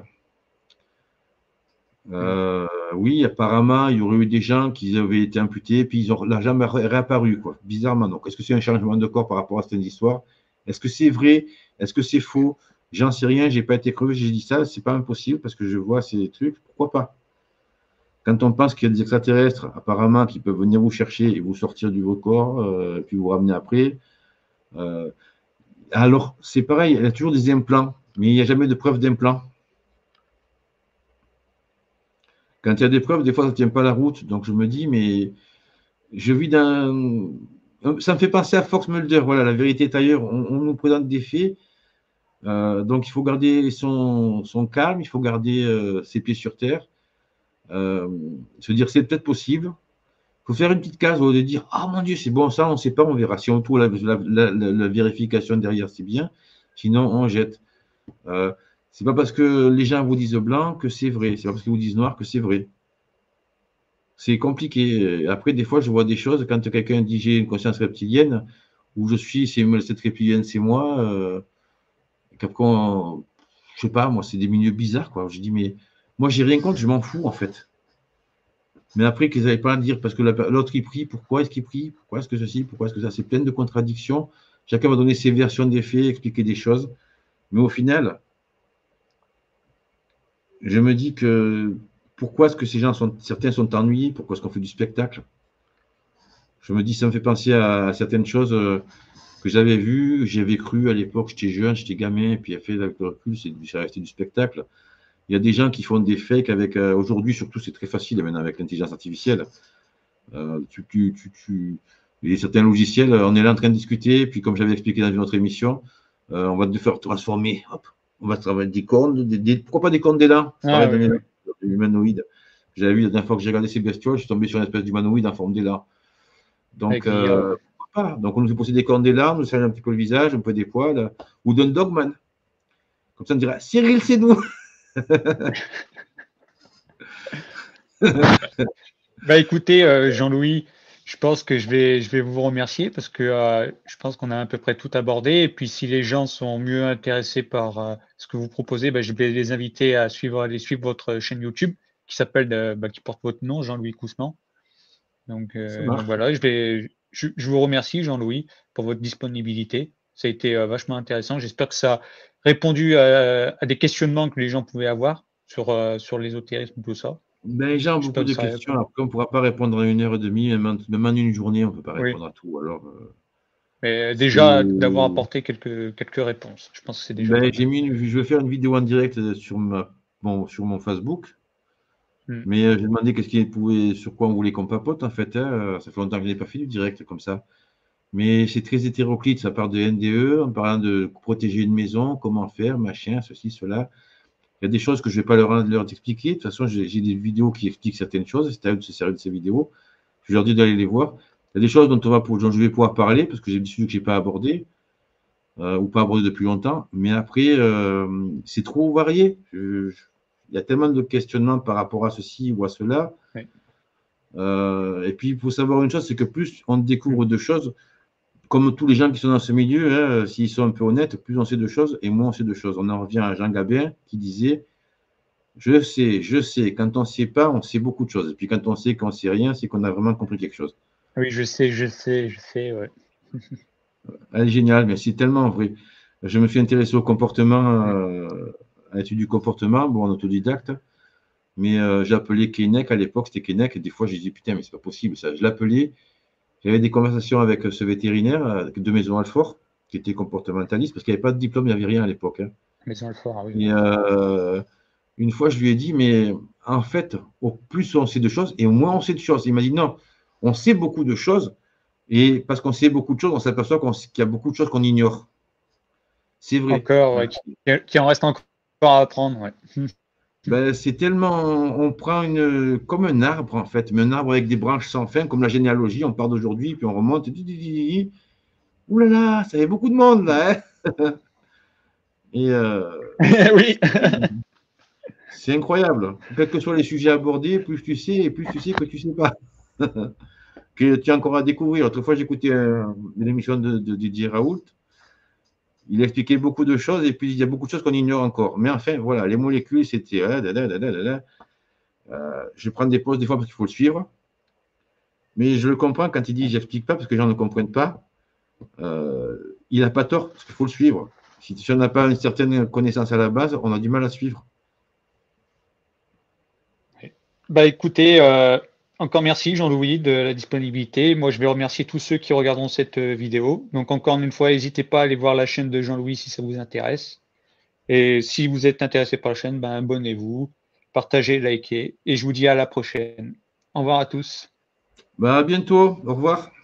Hmm. Euh, oui, apparemment, il y aurait eu des gens qui avaient été amputés, puis ils ont, la jambe a réapparu, quoi, bizarrement. Donc, est-ce que c'est un changement de corps par rapport à cette histoire? Est-ce que c'est vrai? Est-ce que c'est faux? J'en sais rien, j'ai pas été crevé, j'ai dit ça, c'est pas impossible parce que je vois ces trucs, pourquoi pas? Quand on pense qu'il y a des extraterrestres, apparemment, qui peuvent venir vous chercher et vous sortir du vos corps, euh, puis vous ramener après. Euh, alors, c'est pareil, il y a toujours des implants, mais il n'y a jamais de preuve d'implant. Quand il y a des preuves, des fois, ça ne tient pas la route. Donc, je me dis, mais je vis dans. Ça me fait penser à Fox Mulder. Voilà, la vérité est ailleurs. On, on nous présente des faits. Euh, donc, il faut garder son, son, calme, il faut garder euh, ses pieds sur terre. Euh, se dire, c'est peut-être possible. Il faut faire une petite case au lieu de dire, ah mon Dieu, c'est bon, ça, on ne sait pas, on verra. Si on trouve la, la, la, la vérification derrière, c'est bien. Sinon, on jette. Euh, c'est pas parce que les gens vous disent blanc que c'est vrai. C'est pas parce qu'ils vous disent noir que c'est vrai. C'est compliqué. Après, des fois, je vois des choses quand quelqu'un dit j'ai une conscience reptilienne, où je suis, c'est cette reptilienne, c'est moi. Euh, qu'après, on- je sais pas, moi, c'est des milieux bizarres, quoi. Je dis, mais moi, j'ai rien contre, je m'en fous, en fait. Mais après, qu'ils n'avaient pas à dire, parce que l'autre, il prie, pourquoi est-ce qu'il prie? Pourquoi est-ce que ceci? Pourquoi est-ce que ça? C'est plein de contradictions. Chacun va donner ses versions des faits, expliquer des choses. Mais au final, je me dis que pourquoi est-ce que ces gens sont, certains sont ennuyés? Pourquoi est-ce qu'on fait du spectacle? Je me dis, ça me fait penser à certaines choses euh, que j'avais vues, j'avais cru à l'époque, j'étais jeune, j'étais gamin, et puis avec le recul, c'est resté du spectacle. Il y a des gens qui font des fakes avec, euh, aujourd'hui surtout, c'est très facile maintenant avec l'intelligence artificielle. Euh, tu, tu, tu, tu, il y a certains logiciels, on est là en train de discuter, puis comme j'avais expliqué dans une autre émission, euh, on va te faire transformer, hop, on va travailler des cornes, des, des, pourquoi pas des cornes d'élan, Ah pareil oui, d'un oui. humanoïde. J'avais vu la dernière fois que j'ai regardé ces bestioles, je suis tombé sur une espèce d'humanoïde en forme d'élan. Donc, Avec l'I A, ouais. euh, pourquoi pas? Donc, on nous fait pousser des cornes d'élan, on nous serre un petit peu le visage, un peu des poils, ou d'un dogman. Comme ça, on dirait Cyril, c'est nous. Bah écoutez, euh, Jean-Louis, je pense que je vais, je vais vous remercier parce que euh, je pense qu'on a à peu près tout abordé. Et puis si les gens sont mieux intéressés par euh, ce que vous proposez, bah, je vais les inviter à suivre, à aller suivre votre chaîne YouTube qui s'appelle, euh, bah, qui porte votre nom, Jean-Louis Coussement. Donc, Ça euh, donc marche. voilà, je vais, je, je vous remercie, Jean-Louis, pour votre disponibilité. Ça a été euh, vachement intéressant. J'espère que ça a répondu à, à des questionnements que les gens pouvaient avoir sur, euh, sur l'ésotérisme, tout ça. Ben, les gens ont J'espère beaucoup que de ça a questions. répondu. Après, on ne pourra pas répondre en une heure et demie, même en, même en une journée, on ne peut pas Oui. répondre à tout. Alors, euh, Mais déjà, d'avoir c'est. apporté quelques, quelques réponses. Je pense que c'est déjà pas Ben, j'ai mal. mis une- je vais faire une vidéo en direct sur, ma, bon, sur mon Facebook. Hmm. Mais euh, j'ai demandé qu'est-ce qu'il pouvait, sur quoi on voulait qu'on papote, en fait. Hein. Euh, Ça fait longtemps que je n'ai pas fait du direct comme ça. Mais c'est très hétéroclite, ça part de N D E, en parlant de protéger une maison, comment faire, machin, ceci, cela. Il y a des choses que je ne vais pas leur, leur expliquer. De toute façon, j'ai des vidéos qui expliquent certaines choses. C'est à eux de se servir de ces vidéos. Je leur dis d'aller les voir. Il y a des choses dont, on va pour, dont je vais pouvoir parler, parce que j'ai des sujets que je n'ai pas abordés, euh, ou pas abordés depuis longtemps. Mais après, euh, c'est trop varié. Je, je, il y a tellement de questionnements par rapport à ceci ou à cela. Oui. Euh, et puis, il faut savoir une chose, c'est que plus on découvre de choses, comme tous les gens qui sont dans ce milieu, hein, s'ils sont un peu honnêtes, plus on sait de choses et moins on sait de choses. On en revient à Jean Gabin qui disait « Je sais, je sais. Quand on ne sait pas, on sait beaucoup de choses. Et puis quand on sait qu'on ne sait rien, c'est qu'on a vraiment compris quelque chose. » Oui, je sais, je sais, je sais, ouais. Elle est géniale, mais c'est tellement vrai. Je me suis intéressé au comportement, euh, à l'étude du comportement, bon, en autodidacte, mais euh, j'appelais Keinec, à l'époque, c'était Keinec, et des fois, je disais, putain, mais c'est pas possible, ça. Je l'appelais, j'avais des conversations avec ce vétérinaire de Maison-Alfort, qui était comportementaliste, parce qu'il n'y avait pas de diplôme, il n'y avait rien à l'époque. Hein. Maison-Alfort, ah oui. Et euh, une fois, je lui ai dit, mais en fait, au plus on sait de choses, et au moins on sait de choses. Il m'a dit, non, on sait beaucoup de choses, et parce qu'on sait beaucoup de choses, on s'aperçoit qu'on, qu'il y a beaucoup de choses qu'on ignore. C'est vrai. Encore, ouais, qui, qui en reste encore à apprendre, ouais. Ben, c'est tellement, on prend une, comme un arbre en fait, mais un arbre avec des branches sans fin, comme la généalogie, on part d'aujourd'hui, puis on remonte. Ouh là là, ça fait beaucoup de monde là. Hein. Et euh, oui. c'est incroyable. Quels que soient les sujets abordés, plus tu sais, et plus tu sais que tu sais pas. Que tu as encore à découvrir. Autrefois, j'écoutais euh, une émission de, de Didier Raoult. Il expliquait beaucoup de choses et puis il y a beaucoup de choses qu'on ignore encore. Mais enfin, voilà, les molécules, c'était. Euh, je prends des pauses des fois parce qu'il faut le suivre. Mais je le comprends quand il dit j'explique pas parce que les gens ne comprennent pas. Euh, il n'a pas tort parce qu'il faut le suivre. Si, si on n'a pas une certaine connaissance à la base, on a du mal à suivre. Bah écoutez, euh, encore merci Jean-Louis de la disponibilité. Moi, je vais remercier tous ceux qui regarderont cette vidéo. Donc encore une fois, n'hésitez pas à aller voir la chaîne de Jean-Louis si ça vous intéresse. Et si vous êtes intéressé par la chaîne, ben, abonnez-vous, partagez, likez. Et je vous dis à la prochaine. Au revoir à tous. Bah, à bientôt. Au revoir.